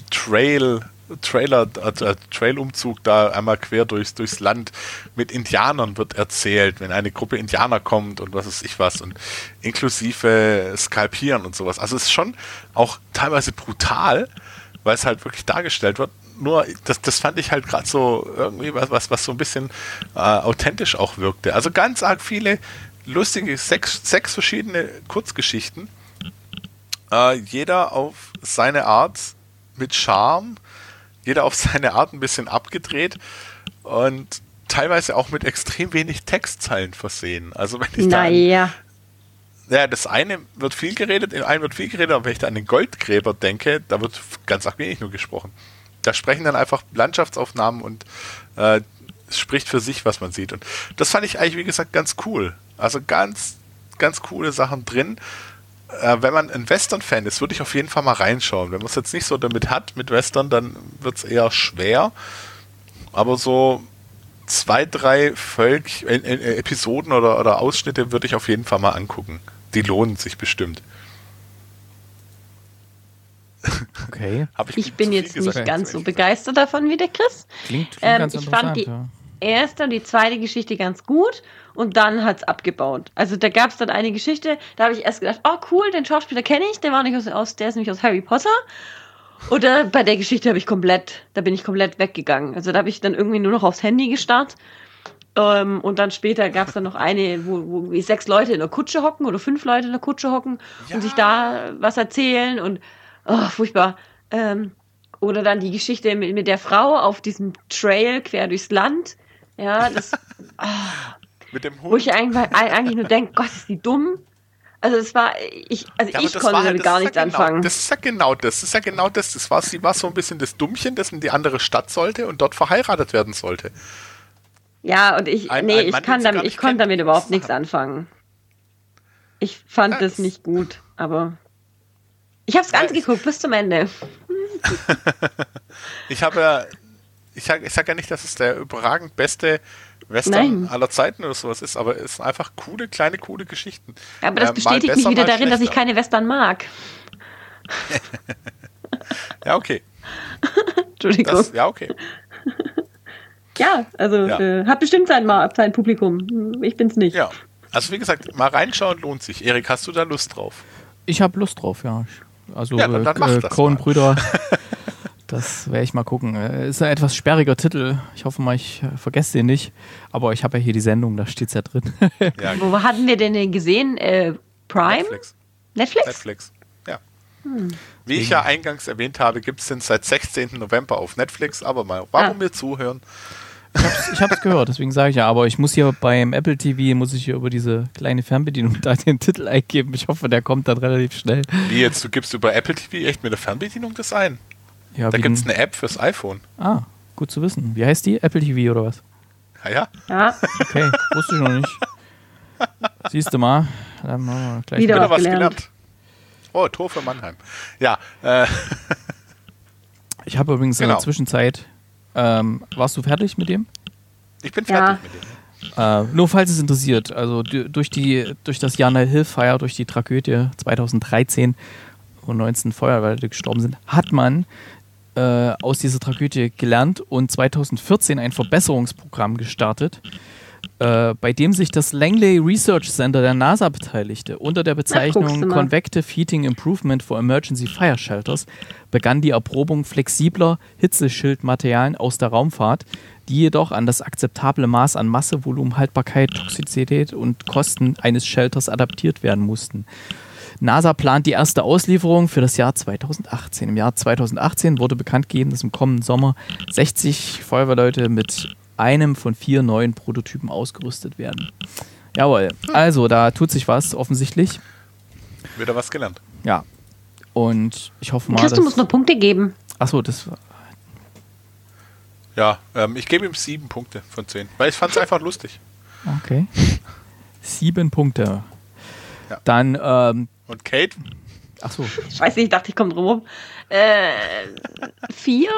G: Trailumzug da einmal quer durchs Land mit Indianern wird erzählt, wenn eine Gruppe Indianer kommt und was weiß ich was und inklusive Skalpieren und sowas. Also es ist schon auch teilweise brutal, weil es halt wirklich dargestellt wird. Nur, das fand ich halt gerade so irgendwie was so ein bisschen authentisch auch wirkte. Also ganz arg viele lustige, sechs verschiedene Kurzgeschichten. Jeder auf seine Art mit Charme, jeder auf seine Art ein bisschen abgedreht und teilweise auch mit extrem wenig Textzeilen versehen. Also wenn ich das eine wird viel geredet, in einem wird viel geredet, aber wenn ich da an den Goldgräber denke, da wird ganz arg wenig nur gesprochen. Da sprechen dann einfach Landschaftsaufnahmen und es spricht für sich, was man sieht. Und das fand ich eigentlich, wie gesagt, ganz cool. Also ganz, ganz coole Sachen drin. Wenn man ein Western-Fan ist, würde ich auf jeden Fall mal reinschauen. Wenn man es jetzt nicht so damit hat, mit Western, dann wird es eher schwer. Aber so 2, 3 Episoden oder Ausschnitte würde ich auf jeden Fall mal angucken. Die lohnen sich bestimmt.
F: Okay.
D: Ich bin jetzt nicht ganz so begeistert davon wie der Chris.
F: Klingt ganz
D: ich
F: interessant.
D: fand die erste und die zweite Geschichte ganz gut und dann hat es abgebaut. Also da gab es dann eine Geschichte, da habe ich erst gedacht, oh cool, den Schauspieler kenne ich, der ist nämlich aus Harry Potter. Oder bei der Geschichte bin ich komplett weggegangen. Also da habe ich dann irgendwie nur noch aufs Handy gestarrt. Und dann später gab es dann noch eine, wo 6 Leute in der Kutsche hocken oder 5 Leute in der Kutsche hocken und sich da was erzählen und furchtbar. Oder dann die Geschichte mit der Frau auf diesem Trail quer durchs Land. Ja, das.
G: Mit dem Hund.
D: Wo ich eigentlich nur denke, Gott, ist die dumm. Also es war, ich konnte damit gar nichts anfangen.
G: Das ist ja genau das. Sie war so ein bisschen das Dummchen, das in die andere Stadt sollte und dort verheiratet werden sollte.
D: Ja, und ich konnte damit überhaupt nichts anfangen. Ich fand das nicht gut, aber ich habe es ganz geguckt bis zum Ende.
G: Ich sage ja nicht, dass es der überragend beste Western aller Zeiten oder sowas ist, aber es sind einfach coole Geschichten.
D: Aber das bestätigt mich wieder darin, dass ich keine Western mag.
G: Ja, okay.
D: Entschuldigung.
G: Ja, okay.
D: Ja, also hat bestimmt sein Publikum. Ich bin's nicht.
G: Ja, also wie gesagt, mal reinschauen lohnt sich. Erik, hast du da Lust drauf?
F: Ich habe Lust drauf, ja. Also
G: dann mach das
F: Coen-Brüder, das werde ich mal gucken. Ist ein etwas sperriger Titel. Ich hoffe mal, ich vergesse den nicht. Aber ich habe ja hier die Sendung, da steht es ja drin.
D: Ja, wo hatten wir denn den gesehen? Prime?
G: Netflix, ja. Wie ich ja eingangs erwähnt habe, gibt es den seit 16. November auf Netflix. Aber mal, warum wir zuhören?
F: Ich habe es gehört, deswegen sage ich ja. Aber ich muss hier beim Apple TV, über diese kleine Fernbedienung da den Titel eingeben. Ich hoffe, der kommt dann relativ schnell.
G: Wie jetzt? Du gibst über Apple TV echt mit der Fernbedienung das ein?
F: Ja,
G: da gibt es eine App fürs iPhone.
F: Ah, gut zu wissen. Wie heißt die? Apple TV oder was?
G: Ja.
F: Okay, wusste ich noch nicht. Siehst du mal. Dann machen wir gleich
D: wieder was gelernt.
G: Oh, Tor für Mannheim. Ja.
F: Ich habe übrigens in der Zwischenzeit... warst du fertig mit dem?
G: Ich bin fertig mit dem.
F: Nur falls es interessiert, also durch das Jana Hill-Fire, durch die Tragödie 2013, wo 19 Feuerwehrleute gestorben sind, hat man aus dieser Tragödie gelernt und 2014 ein Verbesserungsprogramm gestartet, bei dem sich das Langley Research Center der NASA beteiligte. Unter der Bezeichnung Convective Heating Improvement for Emergency Fire Shelters begann die Erprobung flexibler Hitzeschildmaterialien aus der Raumfahrt, die jedoch an das akzeptable Maß an Masse, Volumen, Haltbarkeit, Toxizität und Kosten eines Shelters adaptiert werden mussten. NASA plant die erste Auslieferung für das Jahr 2018. Im Jahr 2018 wurde bekannt gegeben, dass im kommenden Sommer 60 Feuerwehrleute mit einem von 4 neuen Prototypen ausgerüstet werden. Jawohl, also da tut sich was offensichtlich.
G: Wieder was gelernt.
F: Ja, und ich hoffe mal,
D: Chris, du musst noch Punkte geben.
F: Achso, das war...
G: Ja, ich gebe ihm 7 Punkte von 10, weil ich fand es einfach lustig.
F: Okay. 7 Punkte.
G: Ja.
F: Dann,
G: Und Kate?
F: Achso.
D: Ich weiß nicht, ich dachte, ich komme drum rum. 4.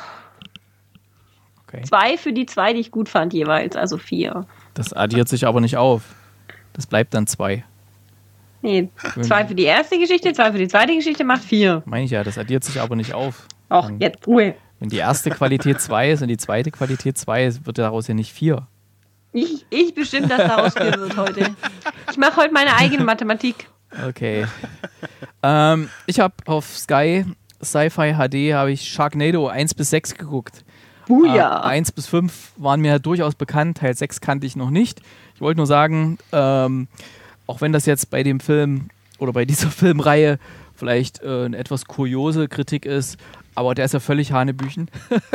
F: Okay.
D: 2 für die 2, die ich gut fand jeweils, also 4.
F: Das addiert sich aber nicht auf. Das bleibt dann 2.
D: Nee, 2 für die erste Geschichte, 2 für die zweite Geschichte macht 4.
F: Meine ich ja, das addiert sich aber nicht auf.
D: Ach, jetzt Ruhe.
F: Wenn die erste Qualität 2 ist und die zweite Qualität 2 ist, wird daraus ja nicht 4.
D: Ich bestimme, dass daraus 4 wird heute. Ich mache heute meine eigene Mathematik.
F: Okay. Ich habe auf Sky Sci-Fi HD habe ich Sharknado 1 bis 6 geguckt.
D: Ja.
F: 1 bis 5 waren mir durchaus bekannt, Teil 6 kannte ich noch nicht. Ich wollte nur sagen, auch wenn das jetzt bei dem Film oder bei dieser Filmreihe vielleicht eine etwas kuriose Kritik ist, aber der ist ja völlig Hanebüchen.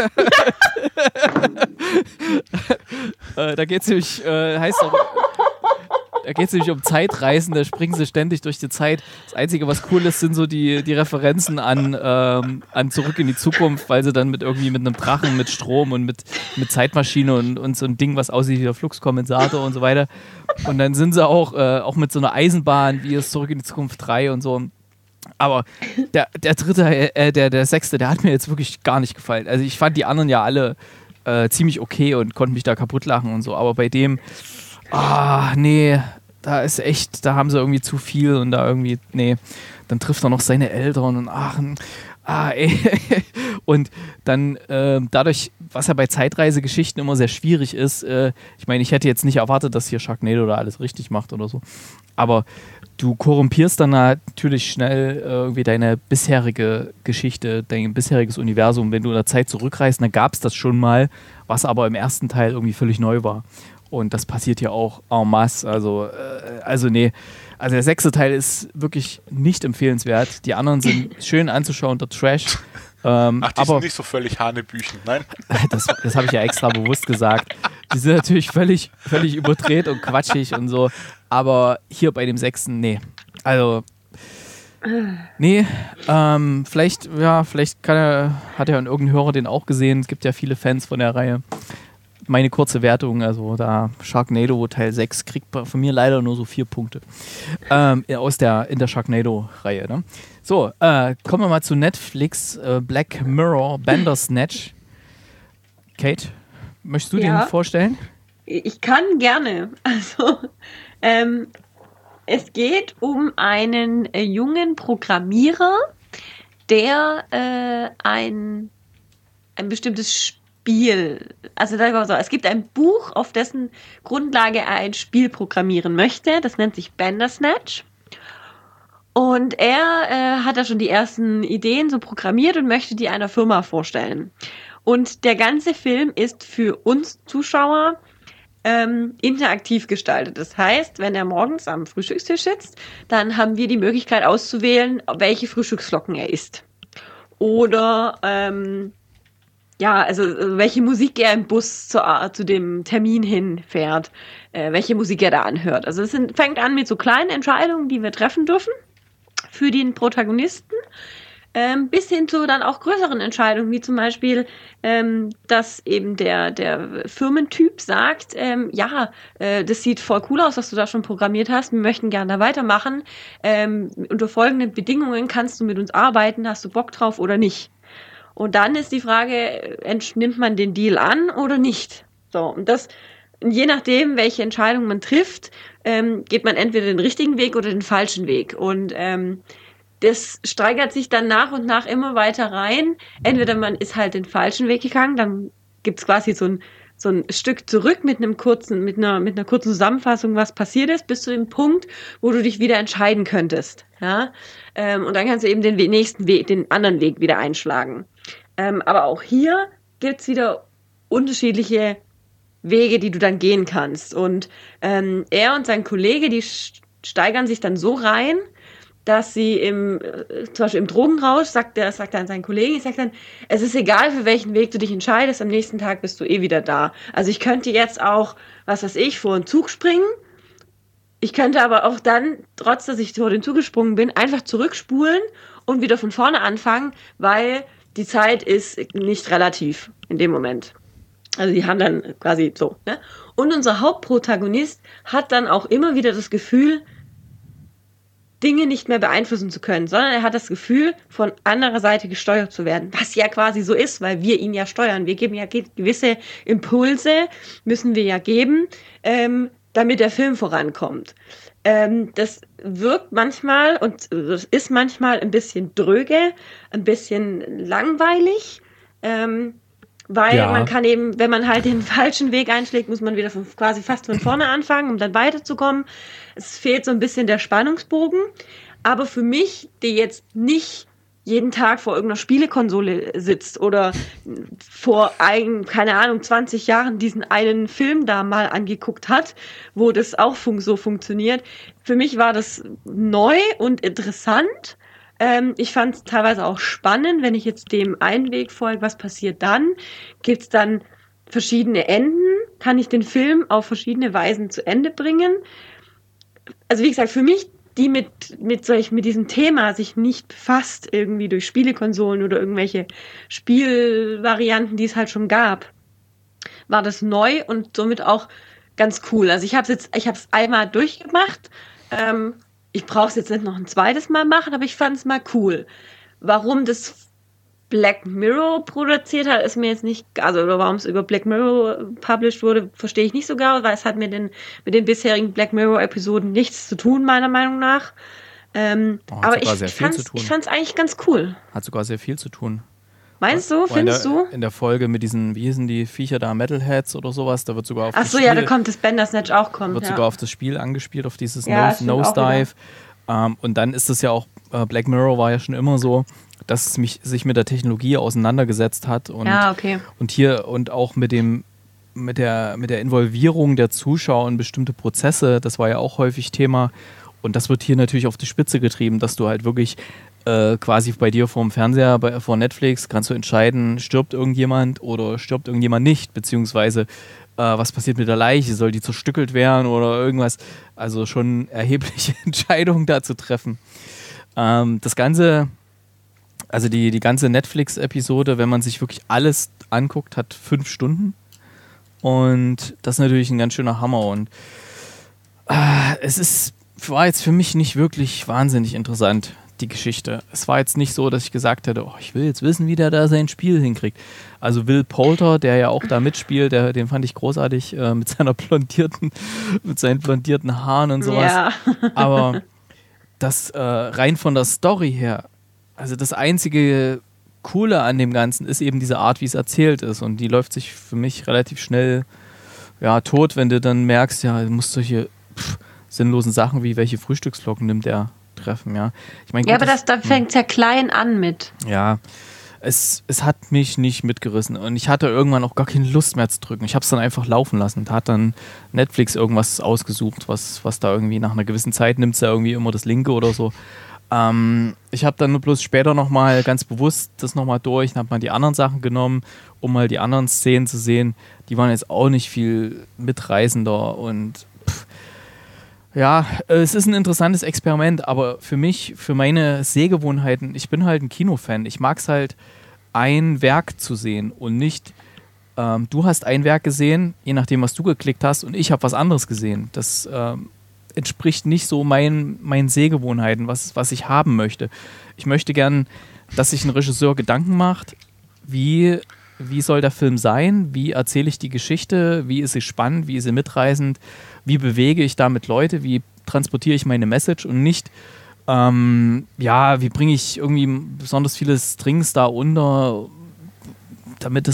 F: Da geht es nämlich, da geht es nämlich um Zeitreisen, da springen sie ständig durch die Zeit. Das Einzige, was cool ist, sind so die Referenzen an Zurück in die Zukunft, weil sie dann mit einem Drachen, mit Strom und mit Zeitmaschine und so ein Ding, was aussieht wie der Fluxkompensator und so weiter. Und dann sind sie auch mit so einer Eisenbahn, wie es Zurück in die Zukunft 3 und so. Aber der dritte, der sechste, der hat mir jetzt wirklich gar nicht gefallen. Also ich fand die anderen ja alle ziemlich okay und konnte mich da kaputt lachen und so. Aber bei dem, nee, da ist echt, da haben sie irgendwie zu viel und da irgendwie, nee, dann trifft er noch seine Eltern und ey. Und dann dadurch, was ja bei Zeitreisegeschichten immer sehr schwierig ist, ich meine, ich hätte jetzt nicht erwartet, dass hier Sharknado da alles richtig macht oder so, aber du korrumpierst dann natürlich schnell irgendwie deine bisherige Geschichte, dein bisheriges Universum. Wenn du in der Zeit zurückreist, dann gab es das schon mal, was aber im ersten Teil irgendwie völlig neu war. Und das passiert ja auch en masse. Also nee. Also der 6. Teil ist wirklich nicht empfehlenswert. Die anderen sind schön anzuschauen, der Trash.
G: Die sind nicht so völlig Hanebüchen, nein?
F: Das habe ich ja extra bewusst gesagt. Die sind natürlich völlig überdreht und quatschig und so. Aber hier bei dem 6. nee. Also, nee. Vielleicht hat ja irgendein Hörer den auch gesehen. Es gibt ja viele Fans von der Reihe. Meine kurze Wertung, also da Sharknado Teil 6 kriegt von mir leider nur so 4 Punkte. In der Sharknado-Reihe. Ne? So, kommen wir mal zu Netflix, Black Mirror, Bandersnatch. Kate, möchtest du den vorstellen?
D: Ich kann gerne. Also, es geht um einen jungen Programmierer, der ein bestimmtes Spiel, also es gibt ein Buch, auf dessen Grundlage er ein Spiel programmieren möchte. Das nennt sich Bandersnatch. Und er hat da schon die ersten Ideen so programmiert und möchte die einer Firma vorstellen. Und der ganze Film ist für uns Zuschauer interaktiv gestaltet. Das heißt, wenn er morgens am Frühstückstisch sitzt, dann haben wir die Möglichkeit auszuwählen, welche Frühstücksflocken er isst. Oder welche Musik er im Bus zu dem Termin hinfährt, welche Musik er da anhört. Also es fängt an mit so kleinen Entscheidungen, die wir treffen dürfen für den Protagonisten, bis hin zu dann auch größeren Entscheidungen, wie zum Beispiel, dass eben der Firmentyp sagt, das sieht voll cool aus, was du da schon programmiert hast, wir möchten gerne da weitermachen, unter folgenden Bedingungen kannst du mit uns arbeiten, hast du Bock drauf oder nicht? Und dann ist die Frage, nimmt man den Deal an oder nicht? So, und das, je nachdem, welche Entscheidung man trifft, geht man entweder den richtigen Weg oder den falschen Weg. Und das steigert sich dann nach und nach immer weiter rein. Entweder man ist halt den falschen Weg gegangen, dann gibt's quasi so ein Stück zurück mit einer kurzen Zusammenfassung, was passiert ist, bis zu dem Punkt, wo du dich wieder entscheiden könntest. Ja? Und dann kannst du eben den nächsten Weg, den anderen Weg wieder einschlagen. Aber auch hier gibt's wieder unterschiedliche Wege, die du dann gehen kannst. Und er und sein Kollege, die steigern sich dann so rein, dass sie zum Beispiel im Drogenrausch sagt dann sein Kollege, es ist egal, für welchen Weg du dich entscheidest, am nächsten Tag bist du eh wieder da. Also ich könnte jetzt auch, was weiß ich, vor einen Zug springen. Ich könnte aber auch dann, trotz dass ich vor den Zug gesprungen bin, einfach zurückspulen und wieder von vorne anfangen, weil die Zeit ist nicht relativ in dem Moment. Also die haben dann quasi so, ne? Und unser Hauptprotagonist hat dann auch immer wieder das Gefühl, Dinge nicht mehr beeinflussen zu können, sondern er hat das Gefühl, von anderer Seite gesteuert zu werden, was ja quasi so ist, weil wir ihn ja steuern. Wir geben ja gewisse Impulse, müssen wir ja geben, damit der Film vorankommt. Das wirkt manchmal und das ist manchmal ein bisschen dröge, ein bisschen langweilig, weil man kann eben, wenn man halt den falschen Weg einschlägt, muss man wieder quasi fast von vorne anfangen, um dann weiterzukommen. Es fehlt so ein bisschen der Spannungsbogen. Aber für mich, die jetzt nicht jeden Tag vor irgendeiner Spielekonsole sitzt oder vor 20 Jahren diesen einen Film da mal angeguckt hat, wo das auch so funktioniert. Für mich war das neu und interessant. Ich fand es teilweise auch spannend, wenn ich jetzt dem einen Weg folge, was passiert dann? Gibt es dann verschiedene Enden? Kann ich den Film auf verschiedene Weisen zu Ende bringen? Also wie gesagt, für mich, die mit diesem Thema sich nicht befasst, irgendwie durch Spielekonsolen oder irgendwelche Spielvarianten, die es halt schon gab, war das neu und somit auch ganz cool. Also ich habe es einmal durchgemacht. Ich brauche es jetzt nicht noch ein zweites Mal machen, aber ich fand es mal cool. Warum das Black Mirror produziert hat, ist mir jetzt nicht, oder warum es über Black Mirror published wurde, verstehe ich nicht so genau, weil es hat mit den bisherigen Black Mirror Episoden nichts zu tun, meiner Meinung nach. Aber ich fand es eigentlich ganz cool.
F: Hat sogar sehr viel zu tun.
D: Meinst du? Findest du?
F: In der Folge mit diesen, wie hießen die Viecher da, Metalheads oder sowas, da wird sogar auf das Spiel...
D: Ach so, ja, da kommt das Bandersnatch auch kommen.
F: Wird sogar auf das Spiel angespielt, auf dieses
D: Nosedive.
F: Und dann ist es ja auch, Black Mirror war ja schon immer so, dass es sich mit der Technologie auseinandergesetzt hat und hier und auch mit der Involvierung der Zuschauer in bestimmte Prozesse, das war ja auch häufig Thema. Und das wird hier natürlich auf die Spitze getrieben, dass du halt wirklich quasi bei dir vorm Fernseher, vor Netflix, kannst du entscheiden, stirbt irgendjemand oder stirbt irgendjemand nicht, beziehungsweise was passiert mit der Leiche, soll die zerstückelt werden oder irgendwas. Also schon erhebliche Entscheidungen da zu treffen. Das Ganze, also die ganze Netflix-Episode, wenn man sich wirklich alles anguckt, hat 5 Stunden. Und das ist natürlich ein ganz schöner Hammer. Und war jetzt für mich nicht wirklich wahnsinnig interessant, die Geschichte. Es war jetzt nicht so, dass ich gesagt hätte, ich will jetzt wissen, wie der da sein Spiel hinkriegt. Also Will Poulter, der ja auch da mitspielt, den fand ich großartig mit seinen blondierten Haaren und sowas. Ja. Aber das rein von der Story her, also das einzige Coole an dem Ganzen ist eben diese Art, wie es erzählt ist. Und die läuft sich für mich relativ schnell tot, wenn du dann merkst, du musst solche sinnlosen Sachen wie welche Frühstücksflocken nimmt der treffen, ja. Ich mein, gut,
D: aber da fängt es ja klein an mit.
F: Ja, es hat mich nicht mitgerissen und ich hatte irgendwann auch gar keine Lust mehr zu drücken. Ich habe es dann einfach laufen lassen. Da hat dann Netflix irgendwas ausgesucht, was da irgendwie nach einer gewissen Zeit nimmt es ja irgendwie immer das Linke oder so. Ich habe dann nur bloß später nochmal ganz bewusst das nochmal durch und habe mal die anderen Sachen genommen, um mal die anderen Szenen zu sehen. Die waren jetzt auch nicht viel mitreißender und es ist ein interessantes Experiment, aber für mich, für meine Sehgewohnheiten, ich bin halt ein Kinofan. Ich mag es halt, ein Werk zu sehen und nicht, du hast ein Werk gesehen, je nachdem, was du geklickt hast, und ich habe was anderes gesehen. Das entspricht nicht so meinen Sehgewohnheiten, was ich haben möchte. Ich möchte gern, dass sich ein Regisseur Gedanken macht, wie soll der Film sein, wie erzähle ich die Geschichte, wie ist sie spannend, wie ist sie mitreißend, wie bewege ich damit Leute, wie transportiere ich meine Message und nicht, wie bringe ich irgendwie besonders viele Strings da unter, damit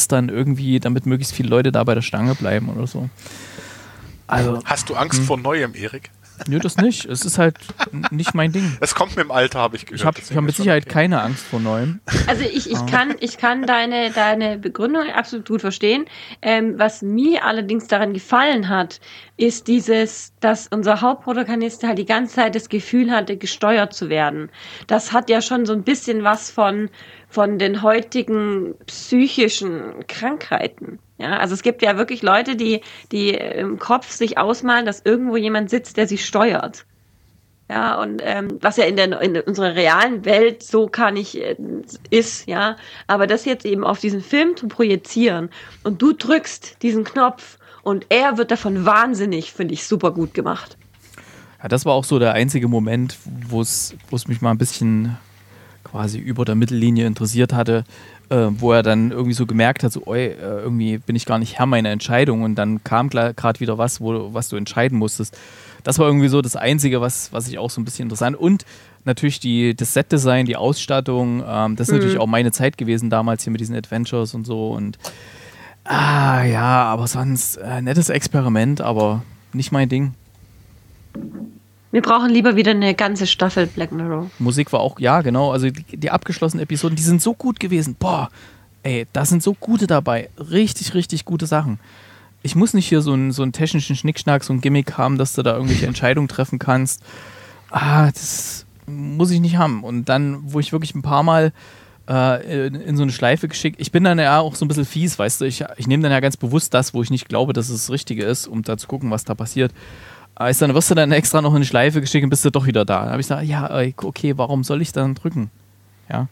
F: möglichst viele Leute da bei der Stange bleiben oder so. Also,
G: hast du Angst vor Neuem, Erik?
F: Nö, das nicht. Es ist halt nicht mein Ding.
G: Es kommt mit dem Alter, habe ich gehört.
F: Ich hab mit Sicherheit keine Angst vor Neuem.
D: Also ich kann deine Begründung absolut gut verstehen. Was mir allerdings daran gefallen hat, ist dass unser Hauptprotagonist halt die ganze Zeit das Gefühl hatte, gesteuert zu werden. Das hat ja schon so ein bisschen was von den heutigen psychischen Krankheiten. Ja, also es gibt ja wirklich Leute, die im Kopf sich ausmalen, dass irgendwo jemand sitzt, der sie steuert. Ja, und was ja in unserer realen Welt so ist, ja, aber das jetzt eben auf diesen Film zu projizieren und du drückst diesen Knopf und er wird davon wahnsinnig, finde ich super gut gemacht.
F: Ja, das war auch so der einzige Moment, wo es mich mal ein bisschen quasi über der Mittellinie interessiert hatte, wo er dann irgendwie so gemerkt hat, so, irgendwie bin ich gar nicht Herr meiner Entscheidung und dann kam gerade wieder was du entscheiden musstest. Das war irgendwie so das Einzige, was ich auch so ein bisschen interessant und natürlich das Set-Design, die Ausstattung, das ist natürlich auch meine Zeit gewesen damals hier mit diesen Adventures und so und ja, aber sonst nettes Experiment, aber nicht mein Ding.
D: Wir brauchen lieber wieder eine ganze Staffel Black Mirror.
F: Musik war auch, ja genau, also die abgeschlossenen Episoden, die sind so gut gewesen. Boah, ey, da sind so gute dabei. Richtig, richtig gute Sachen. Ich muss nicht hier so einen technischen Schnickschnack, so ein Gimmick haben, dass du da irgendwelche Entscheidungen treffen kannst. Das muss ich nicht haben. Und dann, wo ich wirklich ein paar Mal in so eine Schleife geschickt, ich bin dann ja auch so ein bisschen fies, weißt du, ich nehme dann ja ganz bewusst das, wo ich nicht glaube, dass es das Richtige ist, um da zu gucken, was da passiert. Dann wirst du dann extra noch in eine Schleife geschickt und bist du doch wieder da. Dann habe ich gesagt, ja, okay, warum soll ich dann drücken? Ja.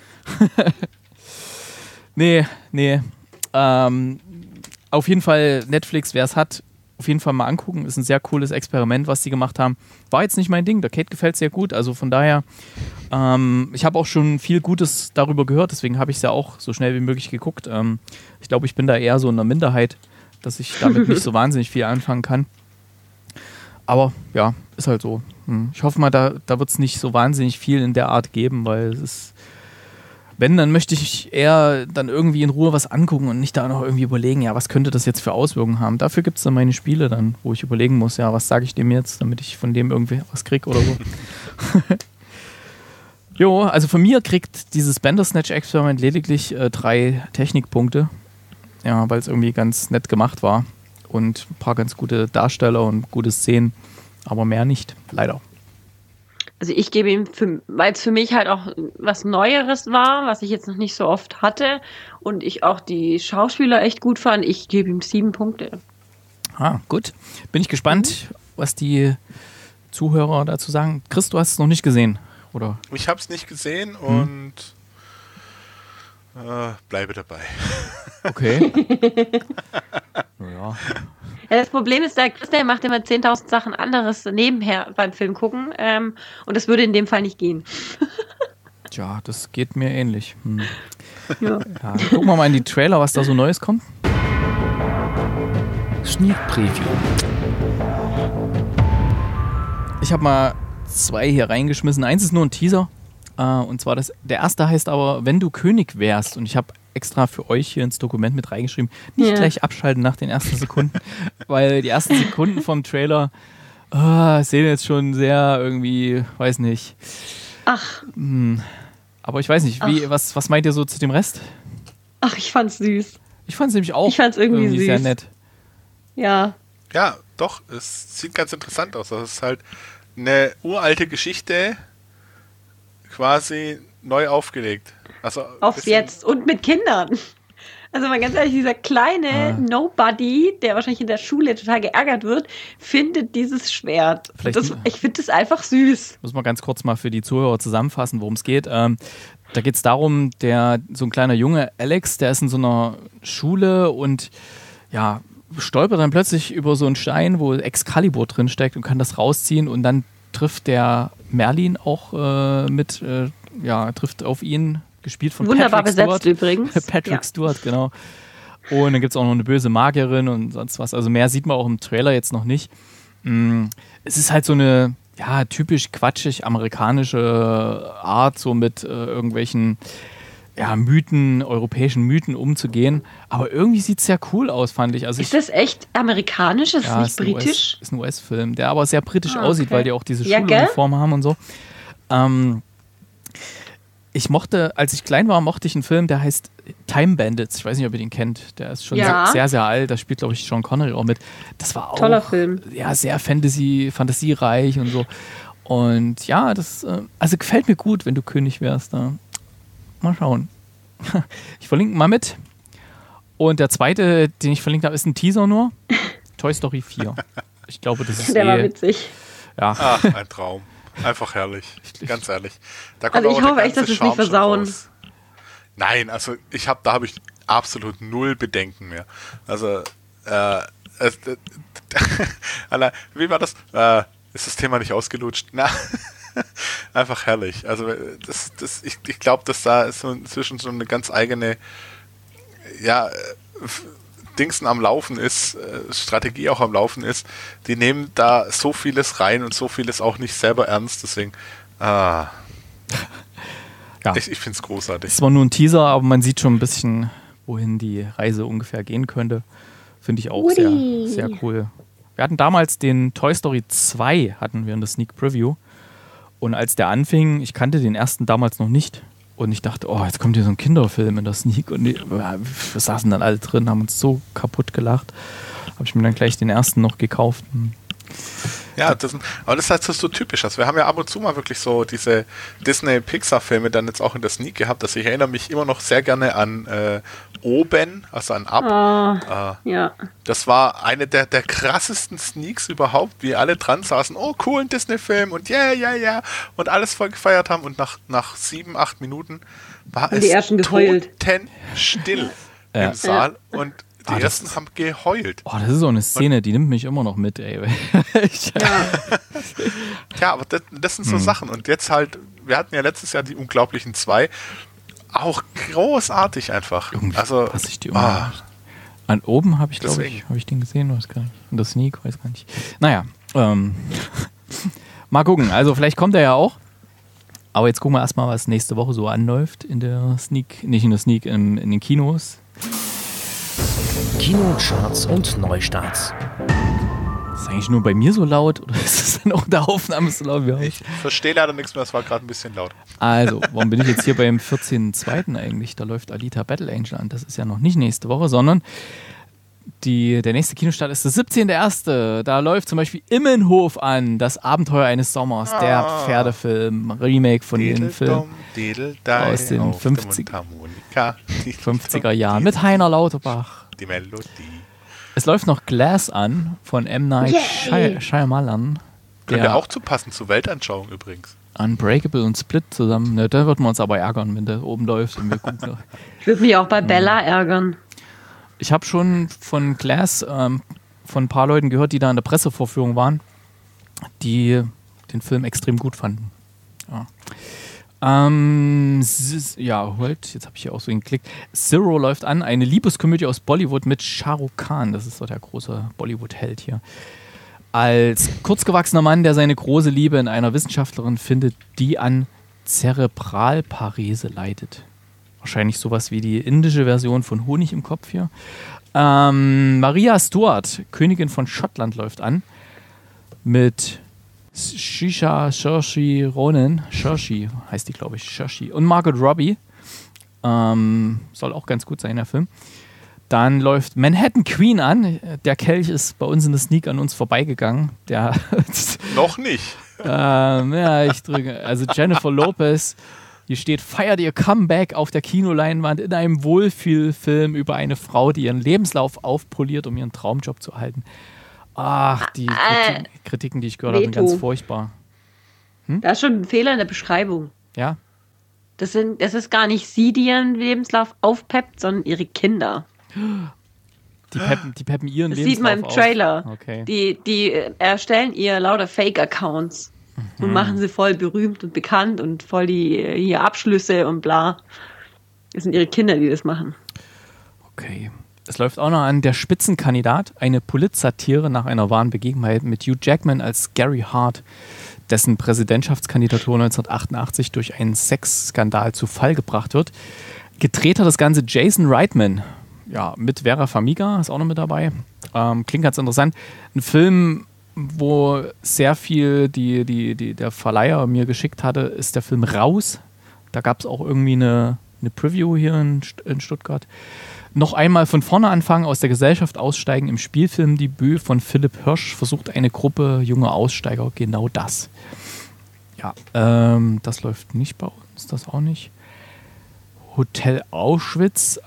F: Nee. Auf jeden Fall Netflix, wer es hat, auf jeden Fall mal angucken. Ist ein sehr cooles Experiment, was die gemacht haben. War jetzt nicht mein Ding, der Kate gefällt sehr gut. Also von daher, ich habe auch schon viel Gutes darüber gehört, deswegen habe ich es ja auch so schnell wie möglich geguckt. Ich glaube, ich bin da eher so in der Minderheit, dass ich damit nicht so wahnsinnig viel anfangen kann. Aber ja, ist halt so. Ich hoffe mal, da wird es nicht so wahnsinnig viel in der Art geben, weil es ist, wenn, dann möchte ich eher dann irgendwie in Ruhe was angucken und nicht da noch irgendwie überlegen, ja, was könnte das jetzt für Auswirkungen haben. Dafür gibt es dann meine Spiele dann, wo ich überlegen muss, ja, was sage ich dem jetzt, damit ich von dem irgendwie was kriege oder so. Jo, also von mir kriegt dieses Bandersnatch-Experiment lediglich 3 Technikpunkte. Ja, weil es irgendwie ganz nett gemacht war. Und ein paar ganz gute Darsteller und gute Szenen, aber mehr nicht, leider.
D: Also ich gebe ihm, weil es für mich halt auch was Neueres war, was ich jetzt noch nicht so oft hatte und ich auch die Schauspieler echt gut fand, ich gebe ihm 7 Punkte.
F: Gut. Bin ich gespannt, was die Zuhörer dazu sagen. Chris, du hast es noch nicht gesehen, oder?
G: Ich habe es nicht gesehen und bleibe dabei.
F: Okay. Ja.
D: Ja, das Problem ist, der Chris, der macht immer 10.000 Sachen anderes nebenher beim Film gucken und das würde in dem Fall nicht gehen.
F: Tja, das geht mir ähnlich. Ja, gucken wir mal in die Trailer, was da so Neues kommt.
E: Sneak Preview.
F: Ich habe mal 2 hier reingeschmissen. Eins ist nur ein Teaser. Und zwar der erste heißt aber, wenn du König wärst. Und ich habe extra für euch hier ins Dokument mit reingeschrieben, nicht gleich abschalten nach den ersten Sekunden, weil die ersten Sekunden vom Trailer sehen jetzt schon sehr irgendwie, weiß nicht.
D: Ach.
F: Aber ich weiß nicht, was meint ihr so zu dem Rest?
D: Ach, ich fand's süß.
F: Ich fand's nämlich auch
D: ich fand's irgendwie süß.
F: Sehr nett.
D: Ja.
G: Ja, doch, es sieht ganz interessant aus. Das ist halt eine uralte Geschichte quasi neu aufgelegt. Also
D: aufs Jetzt und mit Kindern. Also mal ganz ehrlich, dieser kleine Nobody, der wahrscheinlich in der Schule total geärgert wird, findet dieses Schwert. Ich finde das einfach süß.
F: Muss man ganz kurz mal für die Zuhörer zusammenfassen, worum es geht. Da geht es darum, so ein kleiner Junge, Alex, der ist in so einer Schule und ja, stolpert dann plötzlich über so einen Stein, wo Excalibur drin steckt und kann das rausziehen und dann trifft der Merlin auch trifft auf ihn, gespielt von
D: wunderbar
F: Patrick
D: besetzt
F: Stewart.
D: Übrigens.
F: Patrick Stewart, genau. Und dann gibt es auch noch eine böse Magierin und sonst was. Also mehr sieht man auch im Trailer jetzt noch nicht. Es ist halt so eine typisch quatschig amerikanische Art, so mit irgendwelchen europäischen Mythen umzugehen. Aber irgendwie sieht es sehr cool aus, fand ich. Also
D: ist das echt amerikanisch? Ist es nicht britisch?
F: Ist ein US-Film, der aber sehr britisch aussieht, weil die auch diese Schuluniform haben und so. Ich mochte, als ich klein war, mochte ich einen Film, der heißt Time Bandits. Ich weiß nicht, ob ihr den kennt. Der ist schon sehr, sehr alt. Da spielt, glaube ich, Sean Connery auch mit. Das war auch
D: toller Film.
F: Ja, sehr fantasiereich und so. Und ja, das also gefällt mir gut, wenn du König wärst. Da. Mal schauen. Ich verlinke mal mit. Und der zweite, den ich verlinkt habe, ist ein Teaser nur. Toy Story 4. Ich glaube, das ist
D: der war witzig.
F: Ja.
G: Ach, ein Traum. Einfach herrlich. Ganz ehrlich. Da kommt
D: also ich hoffe echt, dass es nicht versauen.
G: Nein, also da habe ich absolut null Bedenken mehr. Also, wie war das? Ist das Thema nicht ausgelutscht? Na, einfach herrlich. Also ich glaube, dass da ist so inzwischen so eine ganz eigene Dingsen am Laufen ist, Strategie auch am Laufen ist. Die nehmen da so vieles rein und so vieles auch nicht selber ernst. Deswegen, ich finde es großartig.
F: Es war nur ein Teaser, aber man sieht schon ein bisschen, wohin die Reise ungefähr gehen könnte. Finde ich auch sehr, sehr cool. Wir hatten damals den Toy Story 2 hatten wir in der Sneak Preview. Und als der anfing, ich kannte den ersten damals noch nicht. Und ich dachte, jetzt kommt hier so ein Kinderfilm in der Sneak. Und wir saßen dann alle drin, haben uns so kaputt gelacht. Habe ich mir dann gleich den ersten noch gekauft.
G: Ja, aber das ist halt so typisch. Also wir haben ja ab und zu mal wirklich so diese Disney-Pixar-Filme dann jetzt auch in der Sneak gehabt. Also ich erinnere mich immer noch sehr gerne an Oben, also an Up.
D: Ja.
G: Das war eine der krassesten Sneaks überhaupt, wie alle dran saßen. Oh, cool, ein Disney-Film und ja. Und alles voll gefeiert haben. Und nach 7-8 Minuten war es totenstill im Saal. Und die ersten haben geheult.
F: Das ist so eine Szene, die nimmt mich immer noch mit, ey.
G: Ja, aber das sind so Sachen. Und jetzt halt, wir hatten ja letztes Jahr die Unglaublichen 2. Auch großartig einfach.
F: Irgendwie
G: also,
F: passe ich die an oben habe ich, glaube ich, den gesehen, weiß gar nicht. In der Sneak, weiß gar nicht. Naja, mal gucken. Also vielleicht kommt er ja auch. Aber jetzt gucken wir erstmal, was nächste Woche so anläuft in der Sneak, nicht in der Sneak, in den Kinos.
E: Kinocharts und Neustarts.
F: Ist eigentlich nur bei mir so laut oder ist es dann auch in der Aufnahme so laut wie euch?
G: Ich verstehe leider nichts mehr, es war gerade ein bisschen laut.
F: Also, warum bin ich jetzt hier beim 14.02. eigentlich? Da läuft Alita Battle Angel an. Das ist ja noch nicht nächste Woche, sondern der nächste Kinostart ist der 17.01. Da läuft zum Beispiel Immenhof an, das Abenteuer eines Sommers, der Pferdefilm, Remake von den Filmen aus den 50er Jahren mit Heiner Lauterbach.
G: Die Melodie.
F: Es läuft noch Glass an von M. Night Shyamalan.
G: Könnte auch zu passen zur Weltanschauung übrigens.
F: Unbreakable und Split zusammen. Ne, da würden wir uns aber ärgern, wenn der oben läuft. Und wir gucken.
D: Ich würde mich auch bei Bella ärgern.
F: Ich habe schon von Glass von ein paar Leuten gehört, die da in der Pressevorführung waren, die den Film extrem gut fanden. Jetzt habe ich hier auch so geklickt. Zero läuft an, eine Liebeskomödie aus Bollywood mit Shah Rukh Khan. Das ist so der große Bollywood-Held hier. Als kurzgewachsener Mann, der seine große Liebe in einer Wissenschaftlerin findet, die an Zerebralparese leidet. Wahrscheinlich sowas wie die indische Version von Honig im Kopf hier. Maria Stuart, Königin von Schottland, läuft an. Mit Saoirse Ronan. Saoirse heißt die, glaube ich. Saoirse. Und Margot Robbie. Soll auch ganz gut sein, der Film. Dann läuft Manhattan Queen an. Der Kelch ist bei uns in der Sneak an uns vorbeigegangen.
G: Noch nicht.
F: Ich drücke. Also Jennifer Lopez, die steht, feiert ihr Comeback auf der Kinoleinwand in einem Wohlfühlfilm über eine Frau, die ihren Lebenslauf aufpoliert, um ihren Traumjob zu erhalten. Ach, die Kritiken, die ich gehört habe, sind ganz furchtbar.
D: Da ist schon ein Fehler in der Beschreibung.
F: Ja?
D: Das ist gar nicht sie, die ihren Lebenslauf aufpeppt, sondern ihre Kinder.
F: Die peppen ihren
D: das
F: Lebenslauf
D: sieht man im Trailer.
F: Okay.
D: Die erstellen ihr lauter Fake-Accounts und machen sie voll berühmt und bekannt und voll die Abschlüsse und bla. Das sind ihre Kinder, die das machen.
F: Okay. Es läuft auch noch an Der Spitzenkandidat, eine Polit-Satire nach einer wahren Begebenheit mit Hugh Jackman als Gary Hart, dessen Präsidentschaftskandidatur 1988 durch einen Sexskandal zu Fall gebracht wird. Gedreht hat das Ganze Jason Reitman. Ja, mit Vera Farmiga ist auch noch mit dabei. Klingt ganz interessant. Ein Film, wo sehr viel der Verleiher mir geschickt hatte, ist der Film Raus. Da gab es auch irgendwie eine Preview hier in Stuttgart. Noch einmal von vorne anfangen, aus der Gesellschaft aussteigen. Im Spielfilmdebüt von Philipp Hirsch versucht eine Gruppe junger Aussteiger genau das. Ja, das läuft nicht bei uns, das auch nicht. Hotel Auschwitz,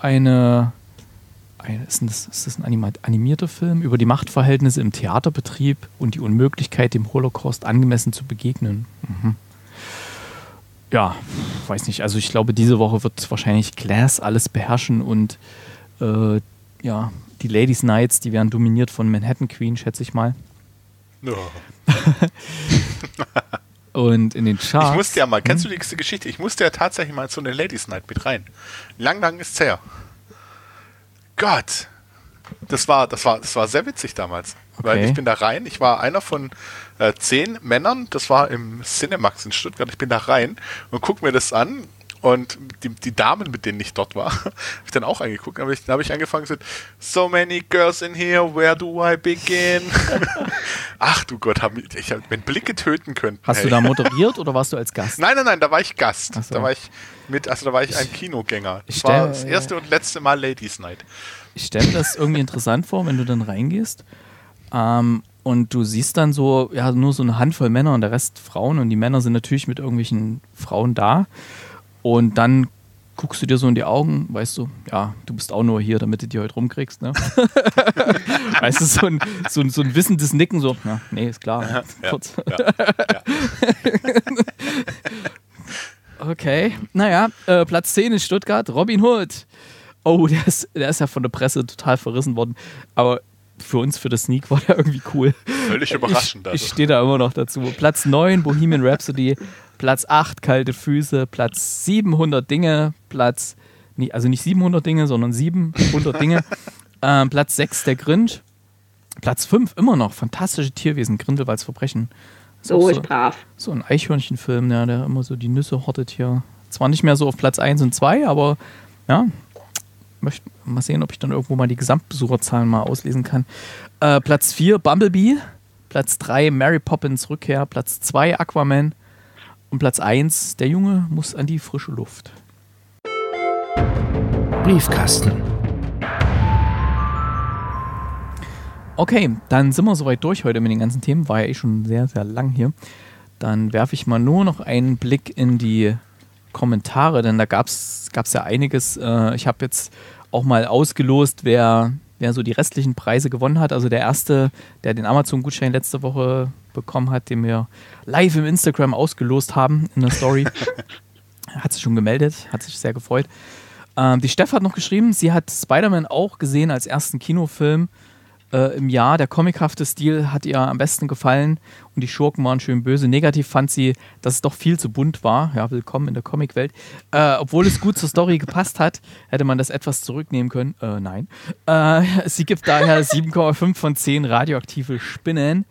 F: ist das ein animierter Film über die Machtverhältnisse im Theaterbetrieb und die Unmöglichkeit, dem Holocaust angemessen zu begegnen. Mhm. Ja, weiß nicht. Also ich glaube, diese Woche wird wahrscheinlich Glass alles beherrschen und die Ladies Nights, die werden dominiert von Manhattan Queen, schätze ich mal.
G: Ja.
F: Und in den Charts...
G: Ich musste ja mal, kennst du diese Geschichte? Ich musste ja tatsächlich mal in so eine Ladies Night mit rein. Lang ist's her. Gott, das war sehr witzig damals. Okay. Weil ich bin da rein, ich war einer von 10 Männern, das war im Cinemax in Stuttgart, ich bin da rein und guck mir das an und die Damen, mit denen ich dort war, habe ich dann auch angeguckt, da habe ich angefangen zu sagen, so many girls in here, where do I begin? Ach du Gott, ich hab mit Blicke töten können.
F: Hast du da moderiert oder warst du als Gast?
G: Nein, da war ich Gast.
F: So.
G: Da war ich ein Kinogänger. Das war das erste und letzte Mal Ladies Night.
F: Ich stelle mir das irgendwie interessant vor, wenn du dann reingehst und du siehst dann so, ja, nur so eine Handvoll Männer und der Rest Frauen und die Männer sind natürlich mit irgendwelchen Frauen da und dann guckst du dir so in die Augen, weißt du, ja, du bist auch nur hier, damit du die heute rumkriegst, ne? Weißt du, so ein wissendes Nicken, so, ja, nee, ist klar. Kurz. Ja. Okay, naja, Platz 10 in Stuttgart, Robin Hood. Oh, der ist ja von der Presse total verrissen worden, aber für uns, für das Sneak, war der irgendwie cool.
G: Völlig überraschend.
F: Ich stehe da immer noch dazu. Platz 9, Bohemian Rhapsody. Platz 8, Kalte Füße. Platz 700 Dinge. Nicht 700 Dinge, sondern 700 Dinge. Platz 6, der Grinch. Platz 5, immer noch, Fantastische Tierwesen, Grindelwalds Verbrechen.
D: So brav.
F: So ein Eichhörnchenfilm, ja, der immer so die Nüsse hortet hier. Zwar nicht mehr so auf Platz 1 und 2, aber ja, möchte mal sehen, ob ich dann irgendwo mal die Gesamtbesucherzahlen mal auslesen kann. Platz 4, Bumblebee. Platz 3, Mary Poppins Rückkehr. Platz 2, Aquaman. Und Platz 1, der Junge muss an die frische Luft.
E: Briefkasten.
F: Okay, dann sind wir soweit durch heute mit den ganzen Themen. War ja eh schon sehr, sehr lang hier. Dann werfe ich mal nur noch einen Blick in die Kommentare, denn da gab's ja einiges. Ich habe jetzt auch mal ausgelost, wer so die restlichen Preise gewonnen hat. Also der erste, der den Amazon-Gutschein letzte Woche bekommen hat, den wir live im Instagram ausgelost haben in der Story, hat sich schon gemeldet, hat sich sehr gefreut. Die Steff hat noch geschrieben, sie hat Spider-Man auch gesehen als ersten Kinofilm im Jahr. Der comichafte Stil hat ihr am besten gefallen und die Schurken waren schön böse. Negativ fand sie, dass es doch viel zu bunt war. Ja, willkommen in der Comicwelt. Obwohl es gut zur Story gepasst hat, hätte man das etwas zurücknehmen können. Nein. Sie gibt daher 7,5 von 10 radioaktive Spinnen.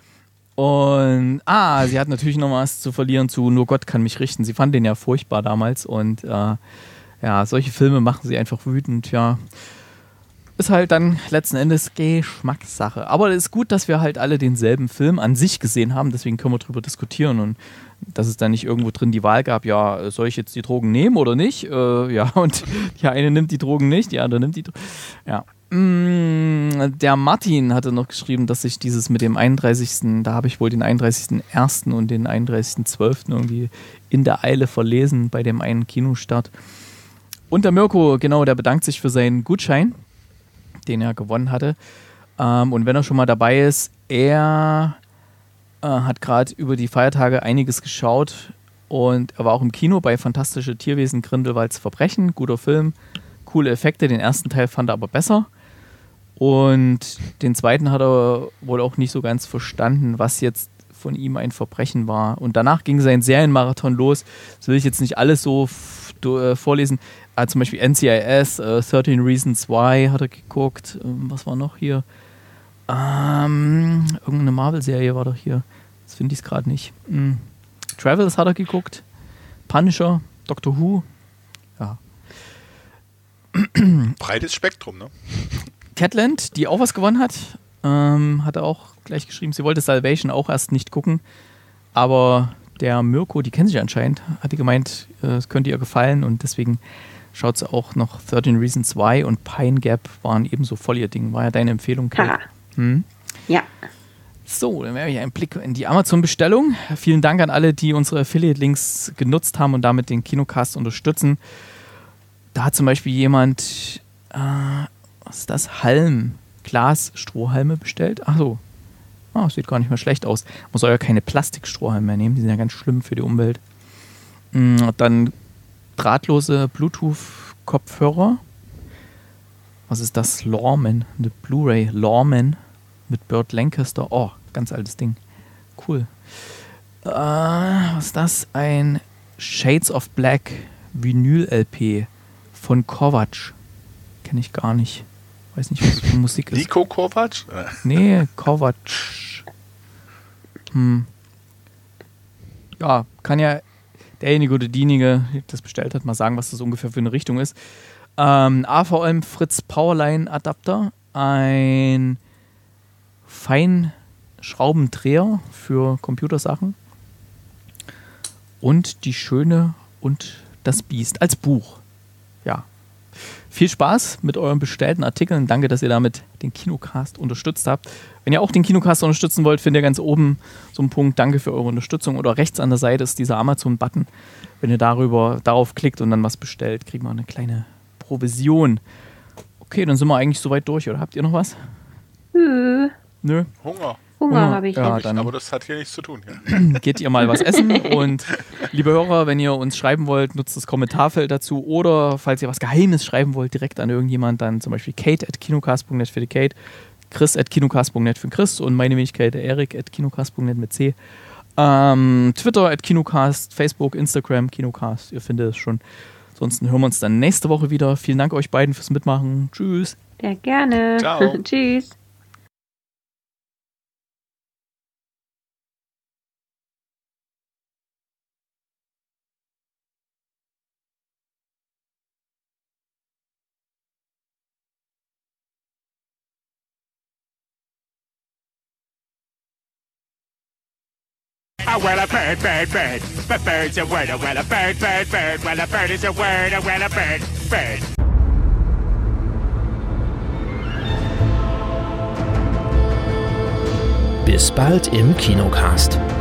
F: Und sie hat natürlich noch was zu verlieren zu Nur Gott kann mich richten. Sie fand den ja furchtbar damals und solche Filme machen sie einfach wütend, ja. Ist halt dann letzten Endes Geschmackssache. Aber es ist gut, dass wir halt alle denselben Film an sich gesehen haben, deswegen können wir drüber diskutieren und dass es dann nicht irgendwo drin die Wahl gab, ja, soll ich jetzt die Drogen nehmen oder nicht? Und die eine nimmt die Drogen nicht, die andere nimmt die Drogen. Ja. Der Martin hatte noch geschrieben, dass ich dieses mit dem 31., da habe ich wohl den 31.01. und den 31.12. irgendwie in der Eile verlesen bei dem einen Kinostart. Und der Mirko, genau, der bedankt sich für seinen Gutschein, den er gewonnen hatte. Und wenn er schon mal dabei ist, er hat gerade über die Feiertage einiges geschaut und er war auch im Kino bei Fantastische Tierwesen, Grindelwalds Verbrechen. Guter Film, coole Effekte. Den ersten Teil fand er aber besser. Und den zweiten hat er wohl auch nicht so ganz verstanden, was jetzt von ihm ein Verbrechen war. Und danach ging sein Serienmarathon los. Das will ich jetzt nicht alles so vorlesen. Zum Beispiel NCIS, 13 Reasons Why hat er geguckt. Was war noch hier? Irgendeine Marvel-Serie war doch hier. Das finde ich es gerade nicht. Travels hat er geguckt. Punisher, Doctor Who. Ja.
G: Breites Spektrum, ne?
F: Catland, die auch was gewonnen hat, hat auch gleich geschrieben, sie wollte Salvation auch erst nicht gucken, aber der Mirko, die kennen sich anscheinend, hat die gemeint, es könnte ihr gefallen und deswegen schaut sie auch noch 13 Reasons 2 und Pine Gap waren ebenso voll ihr Ding. War ja deine Empfehlung, Kate.
D: Ja.
F: So, dann werfe ich einen Blick in die Amazon-Bestellung. Vielen Dank an alle, die unsere Affiliate-Links genutzt haben und damit den Kinocast unterstützen. Da hat zum Beispiel jemand, was ist das? Glas-Strohhalme bestellt. Ach so. Sieht gar nicht mehr schlecht aus. Muss ja keine Plastikstrohhalme mehr nehmen, die sind ja ganz schlimm für die Umwelt. Dann drahtlose Bluetooth-Kopfhörer. Was ist das? Lawman. Eine Blu-ray Lawman mit Burt Lancaster. Oh, ganz altes Ding. Cool. Was ist das? Ein Shades of Black Vinyl-LP von Kovac. Kenne ich gar nicht. Weiß nicht, was für Musik ist.
G: Nico Kovac?
F: Nee, Kovac. Ja, kann ja derjenige oder diejenige, der das bestellt hat, mal sagen, was das ungefähr für eine Richtung ist. AVM Fritz Powerline Adapter. Ein Feinschraubendreher für Computersachen. Und Die Schöne und das Biest als Buch. Ja. Viel Spaß mit euren bestellten Artikeln. Danke, dass ihr damit den Kinocast unterstützt habt. Wenn ihr auch den Kinocast unterstützen wollt, findet ihr ganz oben so einen Punkt Danke für eure Unterstützung. Oder rechts an der Seite ist dieser Amazon-Button. Wenn ihr darauf klickt und dann was bestellt, kriegt man eine kleine Provision. Okay, dann sind wir eigentlich soweit durch. Oder habt ihr noch was? Nö.
G: Hunger
D: habe ich
F: ja,
D: jetzt.
G: aber das hat hier nichts zu tun. Ja.
F: Geht ihr mal was essen und liebe Hörer, wenn ihr uns schreiben wollt, nutzt das Kommentarfeld dazu oder falls ihr was Geheimes schreiben wollt, direkt an irgendjemand, dann zum Beispiel Kate@kinocast.net für die Kate, Chris@kinocast.net für den Chris und meine Wenigkeit Erik@kinocast.net mit C. Twitter@kinocast, Facebook, Instagram, Kinocast, ihr findet es schon. Ansonsten hören wir uns dann nächste Woche wieder. Vielen Dank euch beiden fürs Mitmachen. Tschüss.
D: Sehr gerne.
G: Ciao.
D: Tschüss.
H: Well, a bird, bird, bird. But bird's a word. Well, a bird, bird, bird. Well, a bird is a word. Well, a bird, bird.
E: Bis bald im Kinocast.